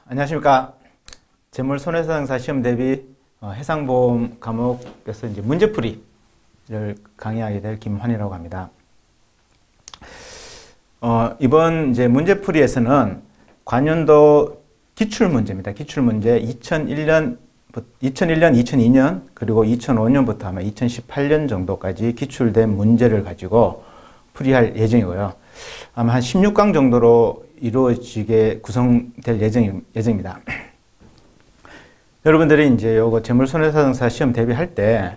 안녕하십니까. 재물 손해배상사 시험 대비 해상보험 과목에서 이제 문제풀이를 강의하게 될 김환이라고 합니다. 이번 이제 문제풀이에서는 관연도 기출문제입니다. 기출문제 2001년, 2002년 그리고 2005년부터 아마 2018년 정도까지 기출된 문제를 가지고 풀이할 예정이고요. 아마 한 16강 정도로 이루어지게 구성될 예정입니다. 여러분들이 이제 요거 재물손해배상사 시험 대비할 때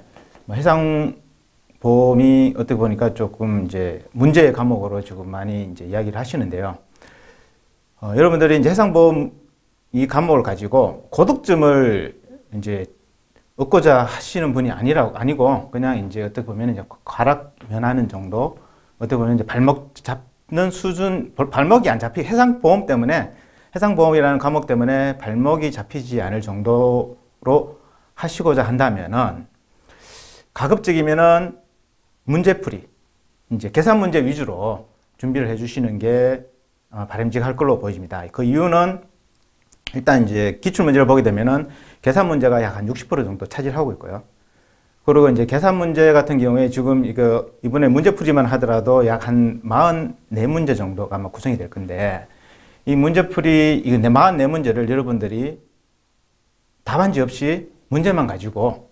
해상보험이 어떻게 보니까 조금 이제 문제의 과목으로 지금 많이 이제 이야기를 하시는데요. 여러분들이 이제 해상보험 이 과목을 가지고 고득점을 이제 얻고자 하시는 분이 아니고 그냥 이제 어떻게 보면 이제 과락 면하는 정도, 어떻게 보면 이제 발목 잡는 수준, 발목이 안 잡히 해상보험 때문에, 해상보험이라는 과목 때문에 발목이 잡히지 않을 정도로 하시고자 한다면은 가급적이면은 문제풀이, 이제 계산 문제 위주로 준비를 해주시는 게 바람직할 걸로 보여집니다. 그 이유는 일단 이제 기출문제를 보게 되면은 계산 문제가 약 한 60% 정도 차지하고 있고요. 그리고 이제 계산 문제 같은 경우에 지금 이번에 문제풀이만 하더라도 약 한 44문제 정도가 아마 구성이 될 건데, 이 문제풀이, 이 44문제를 여러분들이 답안지 없이 문제만 가지고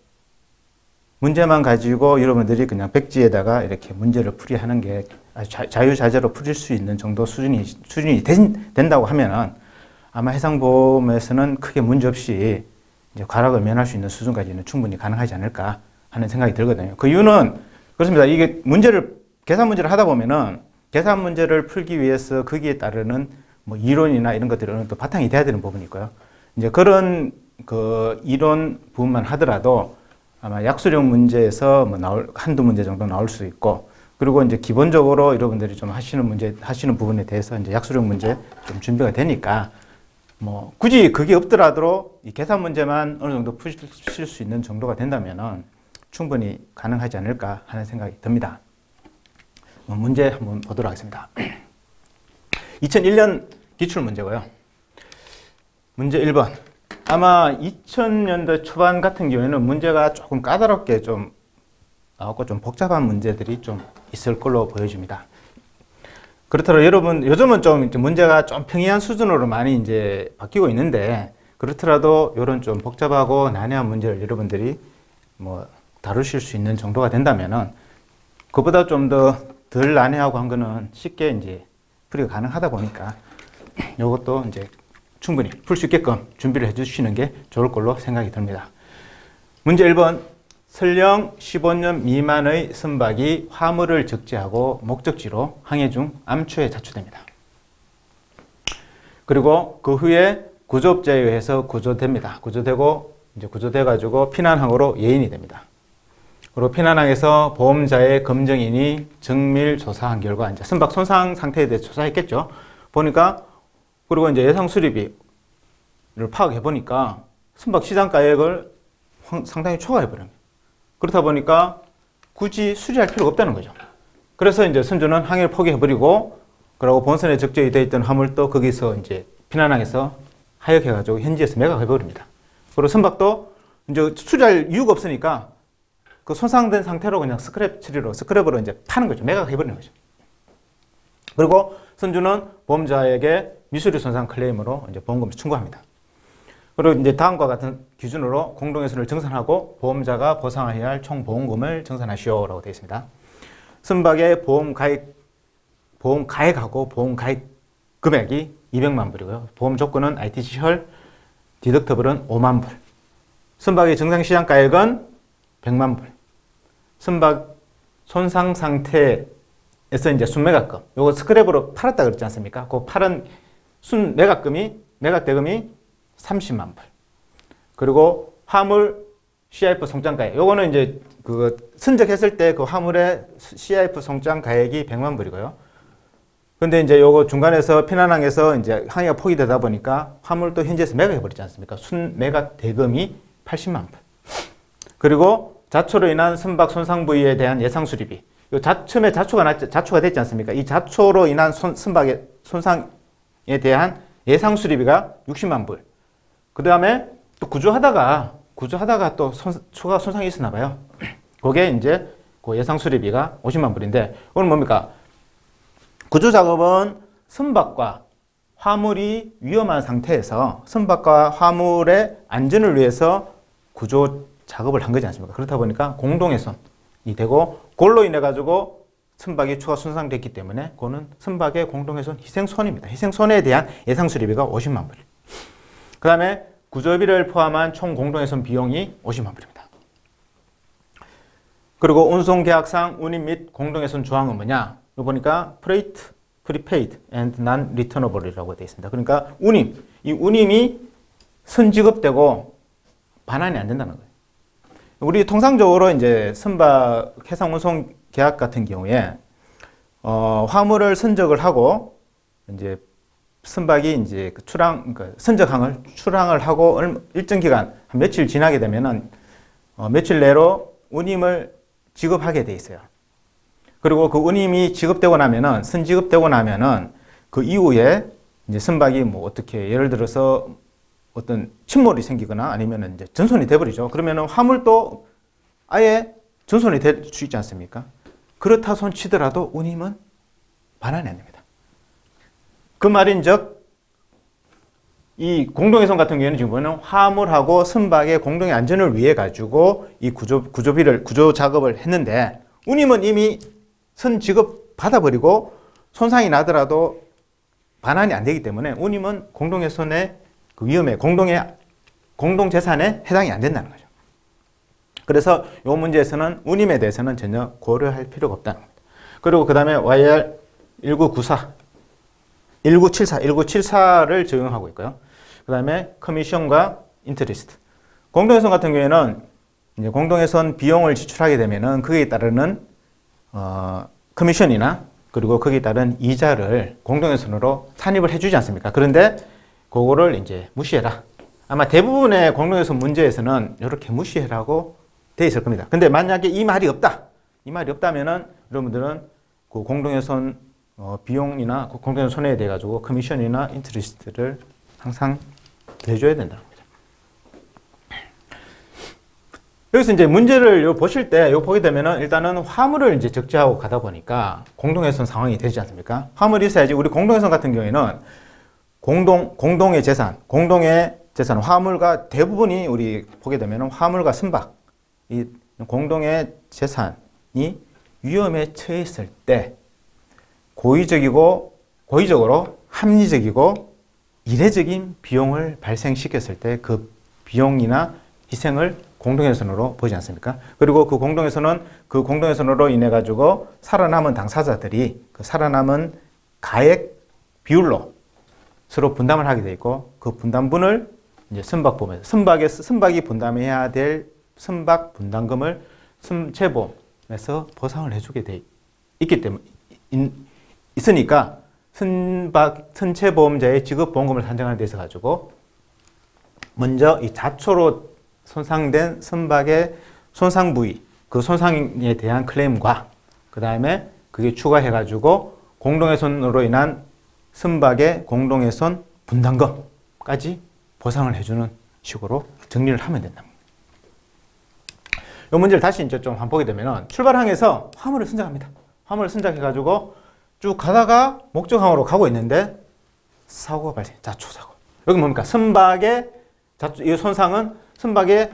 여러분들이 그냥 백지에다가 이렇게 문제를 풀이하는 게 아주 자유자재로 풀릴 수 있는 정도 수준이 된다고 하면은 아마 해상보험에서는 크게 문제 없이 이제 과락을 면할 수 있는 수준까지는 충분히 가능하지 않을까 하는 생각이 들거든요. 그 이유는 그렇습니다. 이게 계산 문제를 하다 보면은 계산 문제를 풀기 위해서 거기에 따르는 뭐 이론이나 이런 것들이 어느 정도 바탕이 돼야 되는 부분이 있고요. 이제 그런 그 이론 부분만 하더라도 아마 약수령 문제에서 뭐 한두 문제 정도 나올 수 있고, 그리고 이제 기본적으로 여러분들이 좀 하시는 부분에 대해서 이제 약수령 문제 좀 준비가 되니까 뭐 굳이 그게 없더라도 이 계산 문제만 어느 정도 푸실 수 있는 정도가 된다면은 충분히 가능하지 않을까 하는 생각이 듭니다. 문제 한번 보도록 하겠습니다. 2001년 기출문제고요. 문제 1번. 아마 2000년대 초반 같은 경우에는 문제가 조금 까다롭게 좀 나왔고 좀 복잡한 문제들이 좀 있을 걸로 보여집니다. 그렇더라도 여러분, 요즘은 좀 문제가 좀 평이한 수준으로 많이 이제 바뀌고 있는데, 그렇더라도 이런 좀 복잡하고 난해한 문제를 여러분들이 뭐 다루실 수 있는 정도가 된다면은 그보다 좀 덜 난해하고 한 거는 쉽게 이제 풀이가 가능하다 보니까 이것도 이제 충분히 풀 수 있게끔 준비를 해 주시는 게 좋을 걸로 생각이 듭니다. 문제 1번. 설령 15년 미만의 선박이 화물을 적재하고 목적지로 항해 중 암초에 자초됩니다. 그리고 그 후에 구조업자에 의해서 구조됩니다. 구조되고 이제 구조돼가지고 피난항으로 예인이 됩니다. 그리고 피난항에서 보험자의 검정인이 정밀 조사한 결과 이제 선박 손상 상태에 대해 조사했겠죠. 보니까, 그리고 이제 예상 수리비를 파악해 보니까 선박 시장 가액을 상당히 초과해 버립니다. 그렇다 보니까 굳이 수리할 필요가 없다는 거죠. 그래서 이제 선주는 항해를 포기해 버리고, 그리고 본선에 적재되어 있던 화물도 거기서 이제 피난항에서 하역해 가지고 현지에서 매각해 버립니다. 그리고 선박도 이제 수리할 이유가 없으니까 그 손상된 상태로 그냥 스크랩으로 이제 파는 거죠. 매각해 버리는 거죠. 그리고 선주는 보험자에게 미수리 손상 클레임으로 이제 보험금을 청구합니다. 그리고 이제 다음과 같은 기준으로 공동회선을 정산하고 보험자가 보상해야 할 총 보험금을 정산하시오라고 되어 있습니다. 선박의 보험 가액하고 보험 가액 금액이 200만 불이고요. 보험 조건은 ITC 혈, 디덕터블은 5만 불. 선박의 정상 시장 가액은 100만 불. 선박 손상 상태에서 이제 순매각금, 요거 스크랩으로 팔았다 그랬지 않습니까? 그 팔은 매각대금이 30만 불. 그리고 화물 CIF 송장가액, 요거는 이제 선적했을 때 그 화물의 CIF 송장가액이 100만 불이고요. 근데 이제 요거 중간에서 피난항에서 이제 항해가 포기되다 보니까 화물도 현지에서 매각해 버리지 않습니까? 순매각 대금이 80만 불. 그리고 자초로 인한 선박 손상 부위에 대한 예상 수리비. 처음에 자초가 됐지 않습니까? 이 자초로 인한 선박의 손상에 대한 예상 수리비가 60만 불. 그 다음에 또 구조하다가 또 추가 손상이 있었나 봐요. 그게 이제 그 예상 수리비가 50만 불인데, 오늘 뭡니까? 구조 작업은 선박과 화물이 위험한 상태에서 선박과 화물의 안전을 위해서 구조 작업을 한 거지 않습니까? 그렇다 보니까 공동훼손이 되고, 그걸로 인해 가지고 선박이 추가 손상됐기 때문에 그거는 선박의 공동훼손 희생손해입니다. 희생손해에 대한 예상 수리비가 50만 불. 그 다음에 구조비를 포함한 총 공동훼손 비용이 50만 불입니다. 그리고 운송계약상 운임 및 공동훼손 조항은 뭐냐? 이거 보니까 Freight, Prepaid and Non-Returnable이라고 되어 있습니다. 그러니까 이 운임이 선지급되고 반환이 안 된다는 거예요. 우리 통상적으로 이제 선박 해상 운송 계약 같은 경우에 화물을 선적을 하고 이제 선박이 이제 선적항을 출항을 하고 일정 기간 한 며칠 지나게 되면은 며칠 내로 운임을 지급하게 돼 있어요. 그리고 그 운임이 지급되고 나면은 선지급되고 나면은 그 이후에 이제 선박이 뭐 어떻게 예를 들어서 어떤 침몰이 생기거나 아니면은 이제 전손이 돼버리죠. 그러면은 화물도 아예 전손이 될 수 있지 않습니까? 그렇다 손 치더라도 운임은 반환이 안 됩니다. 그 말인즉 이 공동훼손 같은 경우에는 지금 보면 화물하고 선박의 공동의 안전을 위해 가지고 이 구조 작업을 했는데, 운임은 이미 선 지급 받아버리고 손상이 나더라도 반환이 안 되기 때문에 운임은 공동훼손의 그 위험에 공동재산에 해당이 안 된다는 거죠. 그래서 이 문제에서는 운임에 대해서는 전혀 고려할 필요가 없다는 겁니다. 그리고 그 다음에 YR 1974를 적용하고 있고요. 그 다음에 커미션과 인터리스트. 공동훼손 같은 경우에는 이제 공동훼손 비용을 지출하게 되면은 거기에 따르는 커미션이나 그리고 거기에 따른 이자를 공동훼손으로 산입을 해주지 않습니까? 그런데 그거를 이제 무시해라. 아마 대부분의 공동훼손 문제에서는 이렇게 무시해라고 돼 있을 겁니다. 근데 만약에 이 말이 없다면은 여러분들은 그 공동훼손 비용이나 공동훼손 손해에 대해 가지고 커미션이나 인터리스트를 항상 내줘야 된다는 거죠. 여기서 이제 문제를 보실 때 보게 되면은 일단은 화물을 이제 적재하고 가다 보니까 공동훼손 상황이 되지 않습니까? 화물이 있어야지. 우리 공동훼손 같은 경우에는 공동의 재산, 화물과 대부분이 우리 보게 되면은 화물과 선박, 이 공동의 재산이 위험에 처해 있을 때 고의적으로 합리적이고 이례적인 비용을 발생시켰을 때 그 비용이나 희생을 공동훼손으로 보지 않습니까? 그리고 그 공동훼손으로 인해 가지고 살아남은 당사자들이 그 살아남은 가액 비율로 서로 분담을 하게 돼 있고, 그 분담분을 이제 선박이 분담해야 될 선박 분담금을 선체보험에서 보상을 해주게 돼 있기 때문에 있으니까 선체보험자의 지급보험금을 산정하는 데 있어 가지고 먼저 이 자초로 손상된 선박의 손상 부위, 그 손상에 대한 클레임과 그 다음에 그게 추가해 가지고 공동훼손으로 인한 선박의 공동훼손 분담금까지 보상을 해주는 식으로 정리를 하면 된다. 이 문제를 다시 이제 좀 한번 보게 되면 출발항에서 화물을 선적합니다. 화물을 선적해 가지고 쭉 가다가 목적항으로 가고 있는데 사고가 발생, 자초사고. 여기 뭡니까? 이 손상은 선박의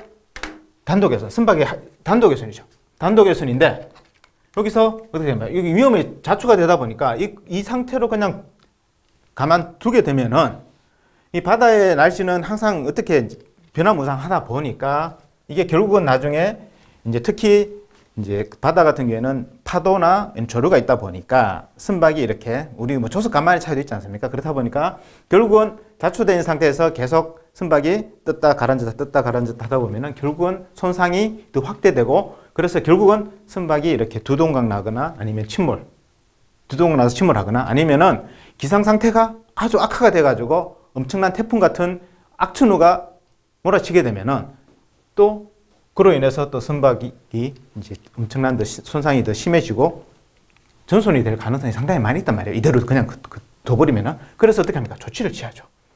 단독훼손이죠. 단독훼손인데 여기서 어떻게 됩니까? 여기 위험이 자초가 되다 보니까 이 상태로 그냥 가만두게 되면은 이 바다의 날씨는 항상 어떻게 변화무쌍하다 보니까 이게 결국은 나중에 이제 특히 이제 바다 같은 경우에는 파도나 조류가 있다 보니까 선박이 이렇게 우리 뭐 조석 간만의 차이도 있지 않습니까? 그렇다 보니까 결국은 자초된 상태에서 계속 선박이 떴다 가라앉았다 하다 보면은 결국은 손상이 더 확대되고, 그래서 결국은 선박이 이렇게 두동강 나거나 아니면 두동강 나서 침몰하거나 아니면은 기상 상태가 아주 악화가 돼 가지고 엄청난 태풍 같은 악천후가 몰아치게 되면은 또 그로 인해서 또 선박이 이제 엄청난 손상이 더 심해지고 전손이 될 가능성이 상당히 많이 있단 말이에요. 이대로 그냥 둬버리면은. 그래서 어떻게 합니까? 조치를 취하죠.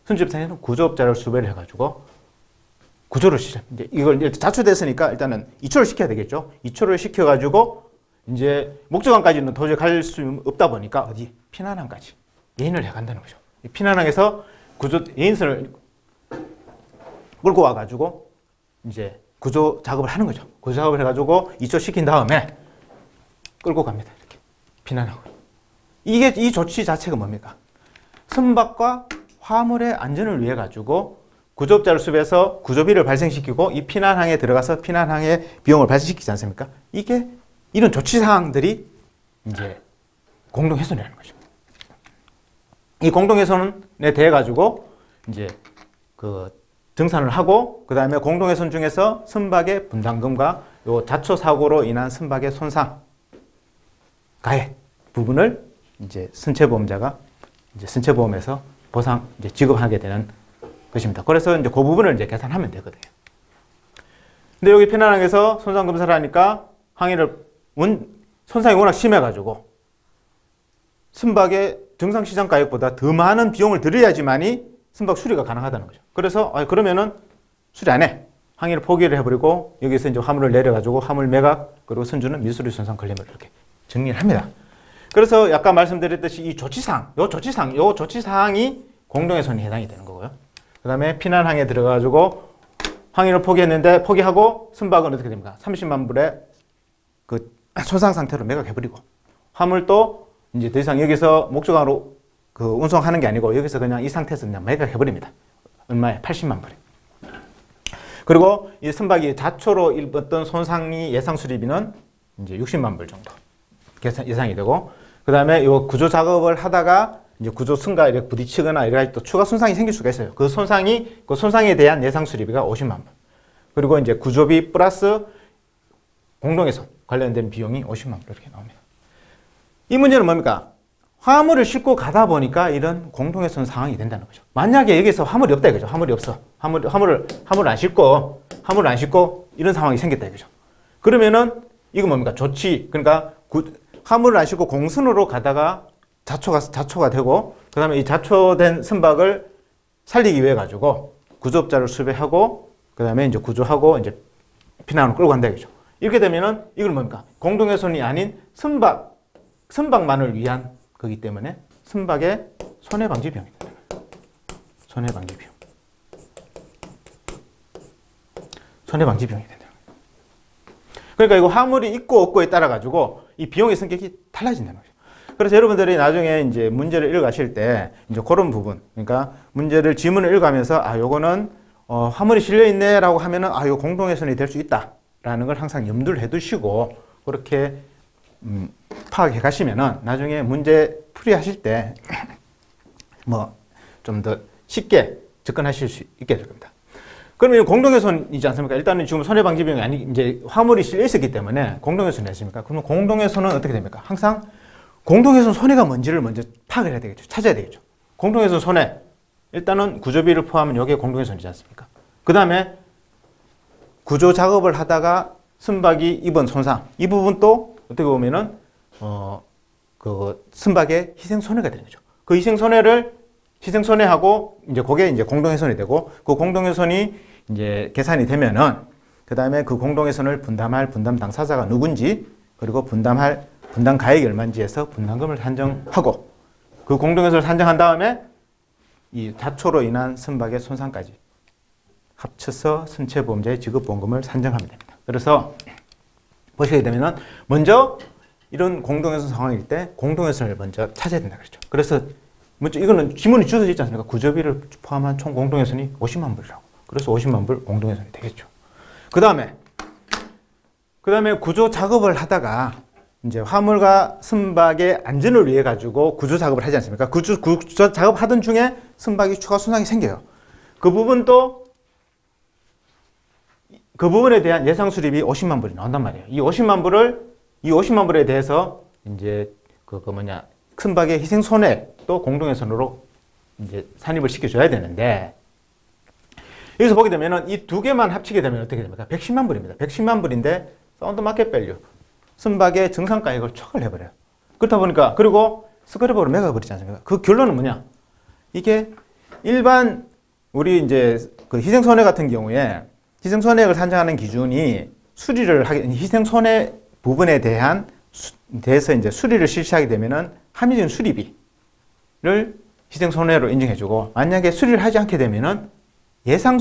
순주입상에는 구조업자를 수배를 해가지고 구조를 시작. 이제 이걸 자초됐으니까 일단은 이초를 시켜야 되겠죠. 이초를 시켜가지고 이제 목적항까지는 도저히 갈 수 없다 보니까 어디 피난항까지 예인을 해간다는 거죠. 피난항에서 구조 예인선을 끌고 와가지고 이제 구조 작업을 하는 거죠. 구조 작업을 해가지고 이초 시킨 다음에 끌고 갑니다. 이렇게 피난항으로. 이게 이 조치 자체가 뭡니까? 선박과 화물의 안전을 위해 가지고 구조업자를 수배해서 구조비를 발생시키고 이 피난항에 들어가서 피난항의 비용을 발생시키지 않습니까? 이게 이런 조치 사항들이 이제 공동훼손이라는 거죠. 이 공동훼손에 대해 가지고 이제 그 등산을 하고 그 다음에 공동훼손 중에서 선박의 분담금과 요 자초 사고로 인한 선박의 손상, 가해 부분을 이제 선체보험자가 이제 선체보험에서 보상 이제 지급하게 되는 것입니다. 그래서 이제 그 부분을 이제 계산하면 되거든요. 근데 여기 피난항에서 손상 검사를 하니까 손상이 워낙 심해가지고 선박의 정상 시장 가격보다 더 많은 비용을 들여야지만이 선박 수리가 가능하다는 거죠. 그래서 그러면은 수리 안 해. 항해를 포기를 해버리고 여기서 이제 화물을 내려가지고 화물 매각 그리고 선주는 미수리 손상 걸림을 이렇게 정리를 합니다. 그래서 아까 말씀드렸듯이 이 조치사항이 공동훼손에 해당이 되는 거고요. 그 다음에 피난항에 들어가가지고 항해를 포기했는데 포기하고 선박은 어떻게 됩니까? 30만 불의 그 손상 상태로 매각해버리고 화물도 이제 더 이상 여기서 목적항으로 그 운송하는 게 아니고 여기서 그냥 이 상태에서 그냥 매각해버립니다. 얼마에? 80만 불에. 그리고 이 선박이 자초로 입었던 손상이 예상 수리비는 이제 60만 불 정도 예상이 되고 그 다음에 이 구조 작업을 하다가 이제 구조 승가 이렇게 부딪히거나 이렇게 또 추가 손상이 생길 수가 있어요. 그 손상에 대한 예상 수리비가 50만 불. 그리고 이제 구조비 플러스 공동훼손 관련된 비용이 50만 불 이렇게 나옵니다. 이 문제는 뭡니까? 화물을 싣고 가다 보니까 이런 공동훼손 상황이 된다는 거죠. 만약에 여기서 화물이 없다 이거죠. 화물이 없어. 화물을 안 싣고 이런 상황이 생겼다 이거죠. 그러면은 이거 뭡니까? 조치. 그러니까 화물을 안 싣고 공선으로 가다가 자초가 되고 그 다음에 이 자초된 선박을 살리기 위해 가지고 구조업자를 수배하고 그 다음에 이제 구조하고 이제 피난으로 끌고 간다 이거죠. 이렇게 되면은 이건 뭡니까? 공동훼손이 아닌 선박만을 위한 거기 때문에 선박의 손해방지 비용이 된다. 손해방지 비용. 손해방지 비용이 된다. 그러니까 이거 화물이 있고 없고에 따라 가지고 이 비용의 성격이 달라진다는 거죠. 그래서 여러분들이 나중에 이제 문제를 읽으실 때 이제 그런 부분, 그러니까 지문을 읽으면서 요거는 화물이 실려 있네라고 하면은 이거 공동훼손이 될 수 있다라는 걸 항상 염두를 해두시고 그렇게 파악해 가시면은 나중에 문제 풀이하실 때 뭐 좀 더 쉽게 접근하실 수 있게 될 겁니다. 그러면 공동훼손이지 않습니까? 일단은 지금 손해방지비용이 이제 화물이 실려 있었기 때문에 공동훼손이 됐습니까? 그러면 공동훼손은 어떻게 됩니까? 항상 공동훼손 손해가 뭔지를 먼저 파악을 해야 되겠죠. 찾아야 되겠죠. 공동훼손 손해. 일단은 구조비를 포함하면 여기에 공동훼손이지 않습니까? 그 다음에 구조 작업을 하다가 선박이 입은 손상. 이 부분도 어떻게 보면은, 그 선박의 희생손해가 되는 거죠. 그 희생손해하고 이제 그게 이제 공동훼손이 되고 그 공동훼손이 이제 계산이 되면은 그 다음에 그 공동훼손을 분담할 분담 당사자가 누군지 그리고 분담 가액이 얼마인지 해서 분담금을 산정하고 그 공동훼손을 산정한 다음에 이 자초로 인한 선박의 손상까지 합쳐서 선체보험자의 지급보험금을 산정하면 됩니다. 그래서 보시게 되면은 먼저 이런 공동훼손 상황일 때 공동훼손을 먼저 찾아야 된다 그랬죠. 그래서 먼저 이거는 지문이 주어져 있지 않습니까? 구조비를 포함한 총 공동훼손이 50만 불이라고. 그래서 50만 불 공동훼손이 되겠죠. 그 다음에 구조 작업을 하다가 이제 화물과 선박의 안전을 위해 가지고 구조 작업을 하지 않습니까? 구조 작업 하던 중에 선박이 추가 손상이 생겨요. 그 부분에 대한 예상 수리비 50만 불이 나온단 말이에요. 이 50만 불에 대해서 이제 선박의 희생 손해도 공동훼손으로 이제 산입을 시켜줘야 되는데 여기서 보게 되면은 이 두 개만 합치게 되면 어떻게 됩니까? 110만 불입니다. 110만 불인데 사운드 마켓 밸류 선박의 정상가액을 척을 해버려요. 그렇다 보니까 그리고 스크래버로 매가버리지 않습니까? 그 결론은 뭐냐? 이게 일반 우리 이제 그 희생손해 같은 경우에 희생손해액을 산정하는 기준이 수리를 하게 희생손해 부분에 대해서 이제 수리를 실시하게 되면은 합리적인 수리비를 희생손해로 인정해주고, 만약에 수리를 하지 않게 되면은 예상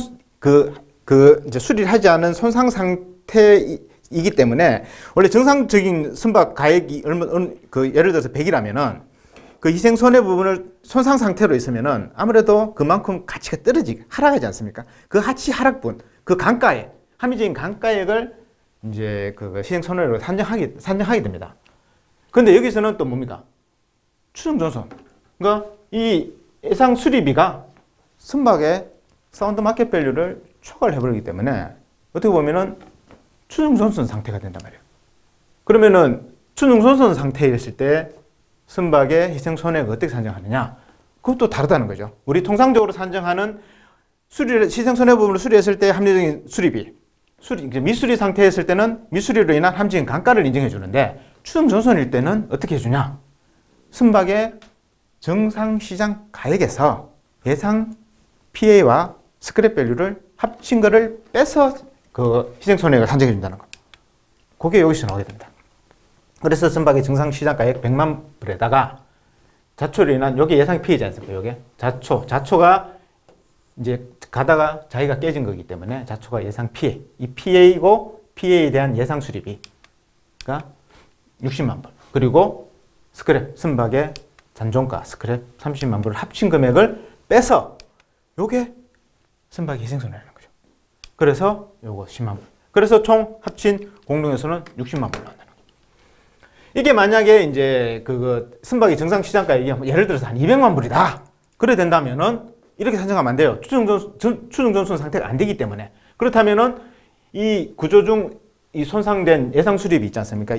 이제 수리를 하지 않은 손상 상태이기 때문에, 원래 정상적인 선박 가액이 예를 들어서 100이라면은 그 희생 손해 부분을 손상 상태로 있으면은 아무래도 그만큼 가치가 하락하지 않습니까? 그 가치 하락분, 그 감가액, 합리적인 감가액을 이제 그 희생 손해로 산정하게 됩니다. 근데 여기서는 또 뭡니까? 추정 전손. 그러니까 이 예상 수리비가 선박의 사운드 마켓 밸류를 초과를 해버리기 때문에 어떻게 보면은 추정 전손 상태가 된단 말이에요. 그러면은 추정 전손 상태였을 때 선박의 희생 손해가 어떻게 산정하느냐? 그것도 다르다는 거죠. 우리 통상적으로 산정하는 희생 손해 부분을 수리했을 때 합리적인 수리비, 미수리 상태였을 때는 미수리로 인한 합리적인 감가를 인정해 주는데, 추정 전손일 때는 어떻게 해주냐? 선박의 정상 시장 가액에서 예상 PA와 스크랩 밸류를 합친 거를 빼서 그 희생 손해액을 산정해 준다는 거. 그게 여기서 나오게 됩니다. 그래서 선박의 정상 시장 가액 100만 불에다가 자초로 인한, 요게 예상 피해지 않습니까? 요게 자초가 이제 가다가 자기가 깨진 거기 때문에 자초가 예상 피해, 이 PA이고 PA에 대한 예상 수리비가 60만 불, 그리고 스크랩, 선박의 잔존가 스크랩 30만 불을 합친 금액을 빼서 요게 선박의 희생손해라는 거죠. 그래서 요거 10만 불. 그래서 총 합친 공동에서는 60만 불 나온다는 거죠. 이게 만약에 이제 선박의 정상 시장가액이 예를 들어서 한 200만 불이다. 그래 된다면은 이렇게 산정하면 안 돼요. 추정 전손 상태가 안 되기 때문에. 그렇다면은 이 구조 중 이 손상된 예상 수리비 있지 않습니까?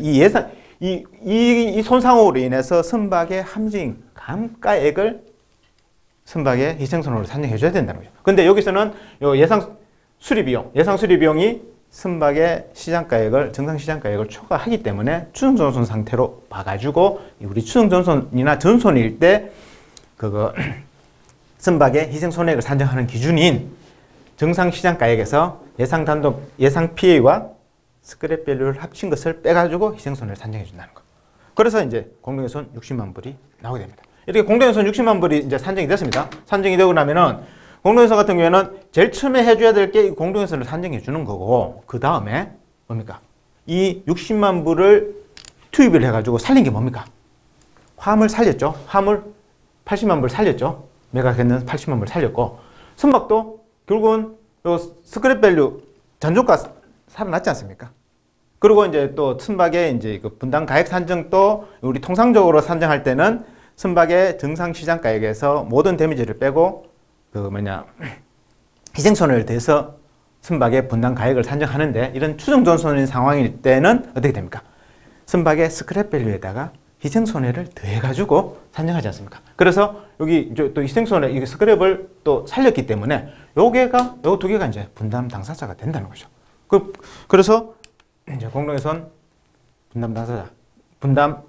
이 손상으로 인해서 선박의 합리적인 감가액을 선박의 희생손해로 산정해 줘야 된다는 거죠. 근데 여기서는 요 예상 수리비용이 선박의 정상 시장가액을 초과하기 때문에 추정 전손 상태로 봐가지고, 우리 추정 전손이나 전손일 때 선박의 희생 손해액을 산정하는 기준인 정상 시장가액에서 예상 PA와 스크랩 밸류를 합친 것을 빼가지고 희생 손해를 산정해 준다는 거. 그래서 이제 공동훼손 60만 불이 나오게 됩니다. 이렇게 공동훼손 60만 불이 이제 산정이 됐습니다. 산정이 되고 나면은 공동훼손 같은 경우에는 제일 처음에 해줘야 될 게 공동훼손을 산정해 주는 거고, 그 다음에 뭡니까? 이 60만 불을 투입을 해가지고 살린 게 뭡니까? 화물 살렸죠. 화물 80만 불 살렸죠. 매각했는 80만 불 살렸고, 선박도 결국은 요 스크랩 밸류 잔존가 살아났지 않습니까? 그리고 이제 또 선박의 이제 그 분당 가액 산정도 우리 통상적으로 산정할 때는 선박의 정상 시장 가액에서 모든 데미지를 빼고 희생 손해를 대해서 선박의 분당 가액을 산정하는데, 이런 추정 전손인 상황일 때는 어떻게 됩니까? 선박의 스크랩 밸류에다가 희생 손해를 더해가지고 산정하지 않습니까? 그래서 여기 또 희생 손해, 이 스크랩을 또 살렸기 때문에 요 두 개가 이제 분담 당사자가 된다는 거죠. 그래서 이제 공동훼손 분담 당사자, 분담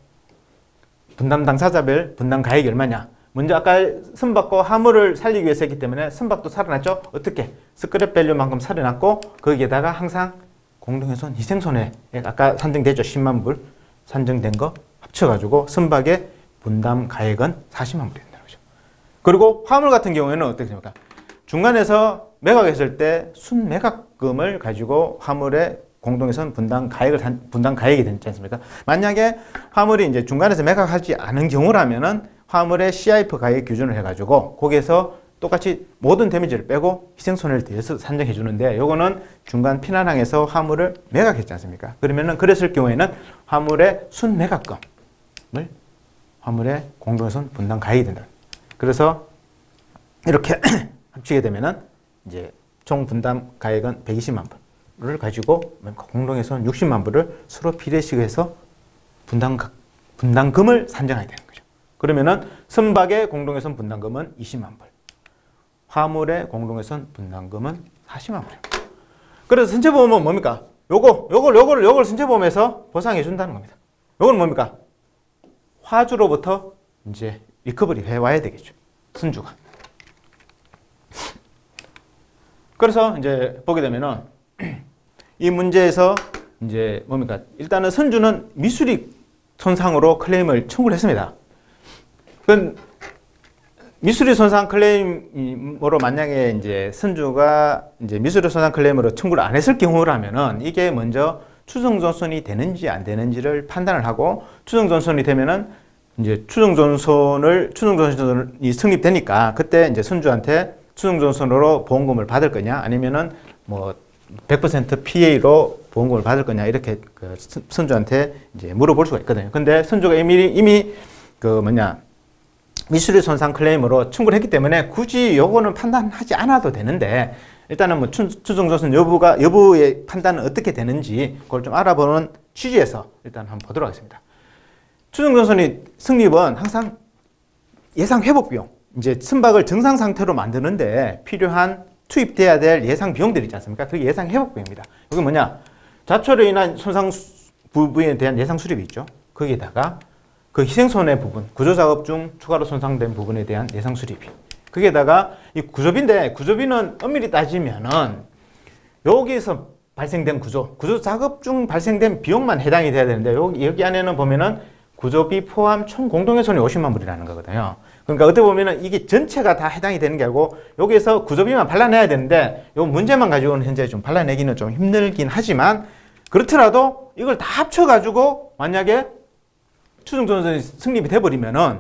당사자별 분담 가액이 얼마냐? 먼저 아까 선박과 화물을 살리기 위해서 했기 때문에 선박도 살아났죠? 어떻게? 스크랩 밸류만큼 살아났고, 거기에다가 항상 공동훼손 희생손해액 아까 산정됐죠? 10만 불 산정된 거 합쳐가지고 선박의 분담 가액은 40만 불이 된다는 거죠. 그리고 화물 같은 경우에는 어떻게 됩니까? 중간에서 매각했을 때 순매각금을 가지고 화물의 공동훼손 분담 가액이 되지 않습니까? 만약에 화물이 이제 중간에서 매각하지 않은 경우라면은 화물의 CIF 가액 기준을 해가지고 거기에서 똑같이 모든 데미지를 빼고 희생손해를 대해서 산정해 주는데, 요거는 중간 피난항에서 화물을 매각했지 않습니까? 그러면은 그랬을 경우에는 화물의 순매각금을 화물의 공동훼손 분담 가액이 된다. 그래서 이렇게 합치게 되면은 이제 총 분담 가액은 120만 불을 가지고 공동훼손 60만 불을 서로 비례식해서 분담금을 산정해야 되는 거죠. 그러면은 선박의 공동훼손 분담금은 20만 불, 화물의 공동훼손 분담금은 40만 불입니다. 그래서 선체보험은 뭡니까? 요걸 선체보험에서 보상해 준다는 겁니다. 요건 뭡니까? 화주로부터 이제 리커버리 해 와야 되겠죠. 선주가. 그래서 이제 보게 되면은 이 문제에서 이제 뭡니까? 일단은 선주는 미수리 손상으로 클레임을 청구를 했습니다. 그 미수리 손상 클레임으로 만약에 이제 선주가 이제 미수리 손상 클레임으로 청구를 안 했을 경우라면은 이게 먼저 추정존손이 되는지 안 되는지를 판단을 하고 추정존손이 되면은 이제 추정존손이 성립되니까 그때 이제 선주한테 추정존손으로 보험금을 받을 거냐 아니면은 뭐 100% PA로 보험금을 받을 거냐 이렇게 그 선주한테 이제 물어볼 수가 있거든요. 근데 선주가 이미 그 미수리 손상 클레임으로 청구를 했기 때문에 굳이 요거는 판단하지 않아도 되는데 일단은 뭐 추정존손 여부의 판단은 어떻게 되는지 그걸 좀 알아보는 취지에서 일단 한번 보도록 하겠습니다. 추정존손이 성립은 항상 예상 회복 비용, 이제 선박을 정상 상태로 만드는데 필요한 투입돼야 될 예상 비용들이 있지 않습니까? 그게 예상 회복 비용입니다. 이게 뭐냐? 자초로 인한 손상 부분에 대한 예상 수립이 있죠. 거기에다가 그 희생손해 부분, 구조작업 중 추가로 손상된 부분에 대한 예상 수립이. 거기에다가 이 구조비인데 구조비는 엄밀히 따지면은 여기서 발생된 구조 작업 중 발생된 비용만 해당이 돼야 되는데 여기 안에는 보면은 구조비 포함 총 공동훼손이 50만 불이라는 거거든요. 그러니까 어떻게 보면은 이게 전체가 다 해당이 되는 게 아니고 여기에서 구조비만 발라내야 되는데 요 문제만 가지고는 현재 좀 발라내기는 좀 힘들긴 하지만 그렇더라도 이걸 다 합쳐가지고 만약에 추정존손이 성립이 돼버리면은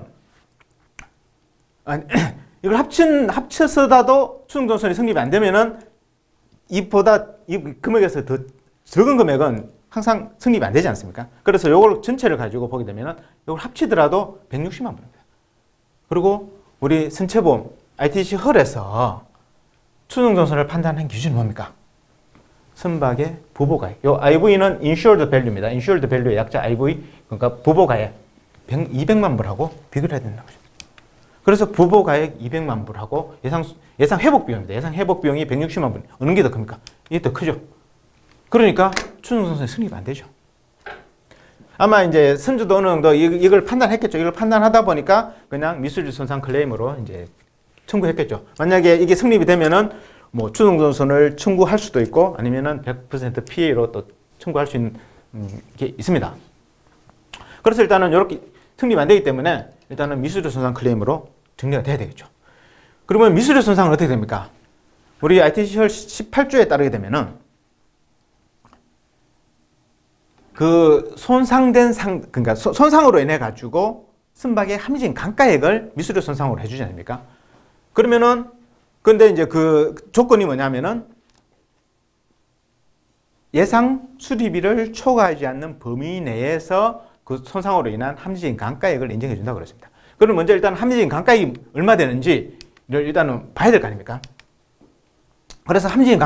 이걸 합쳐서라도 추정존손이 성립이 안 되면은 이 금액에서 더 적은 금액은 항상 성립이 안 되지 않습니까? 그래서 요걸 전체를 가지고 보게 되면은 요걸 합치더라도 160만 불입니다. 그리고 우리 선체보험 ITC 헐에서 추정존손을 판단한 기준이 뭡니까? 선박의 부보가액. 요 IV는 insured value입니다. insured value의 약자 IV, 그러니까 부보가액 200만 불하고 비교를 해야 된다고 하죠. 그래서 부보가액 200만 불하고 예상 회복 비용입니다. 예상 회복 비용이 160만 불. 어느 게 더 큽니까? 이게 더 크죠. 그러니까 추정존손이 성립이 안 되죠. 아마 이제 선주도 어느 정도 이걸 판단했겠죠. 이걸 판단하다 보니까 그냥 미수리 손상 클레임으로 이제 청구했겠죠. 만약에 이게 성립이 되면은 뭐 추정존손을 청구할 수도 있고 아니면은 100% PA로 또 청구할 수 있는 게 있습니다. 그래서 일단은 이렇게 성립 안 되기 때문에 일단은 미수리 손상 클레임으로 정리가 돼야 되겠죠. 그러면 미수리 손상은 어떻게 됩니까? 우리 ITC 18조에 따르게 되면은 그 그러니까 손상으로 인해 가지고 선박의 합리적인 감가액을 미수리 손상으로 해주지 않습니까? 그러면은 근데 이제 그 조건이 뭐냐면은 예상 수리비를 초과하지 않는 범위 내에서 그 손상으로 인한 합리적인 감가액을 인정해 준다고 그랬습니다. 그럼 먼저 일단 합리적인 감가액이 얼마 되는지를 일단은 봐야 될 거 아닙니까? 그래서 합리적인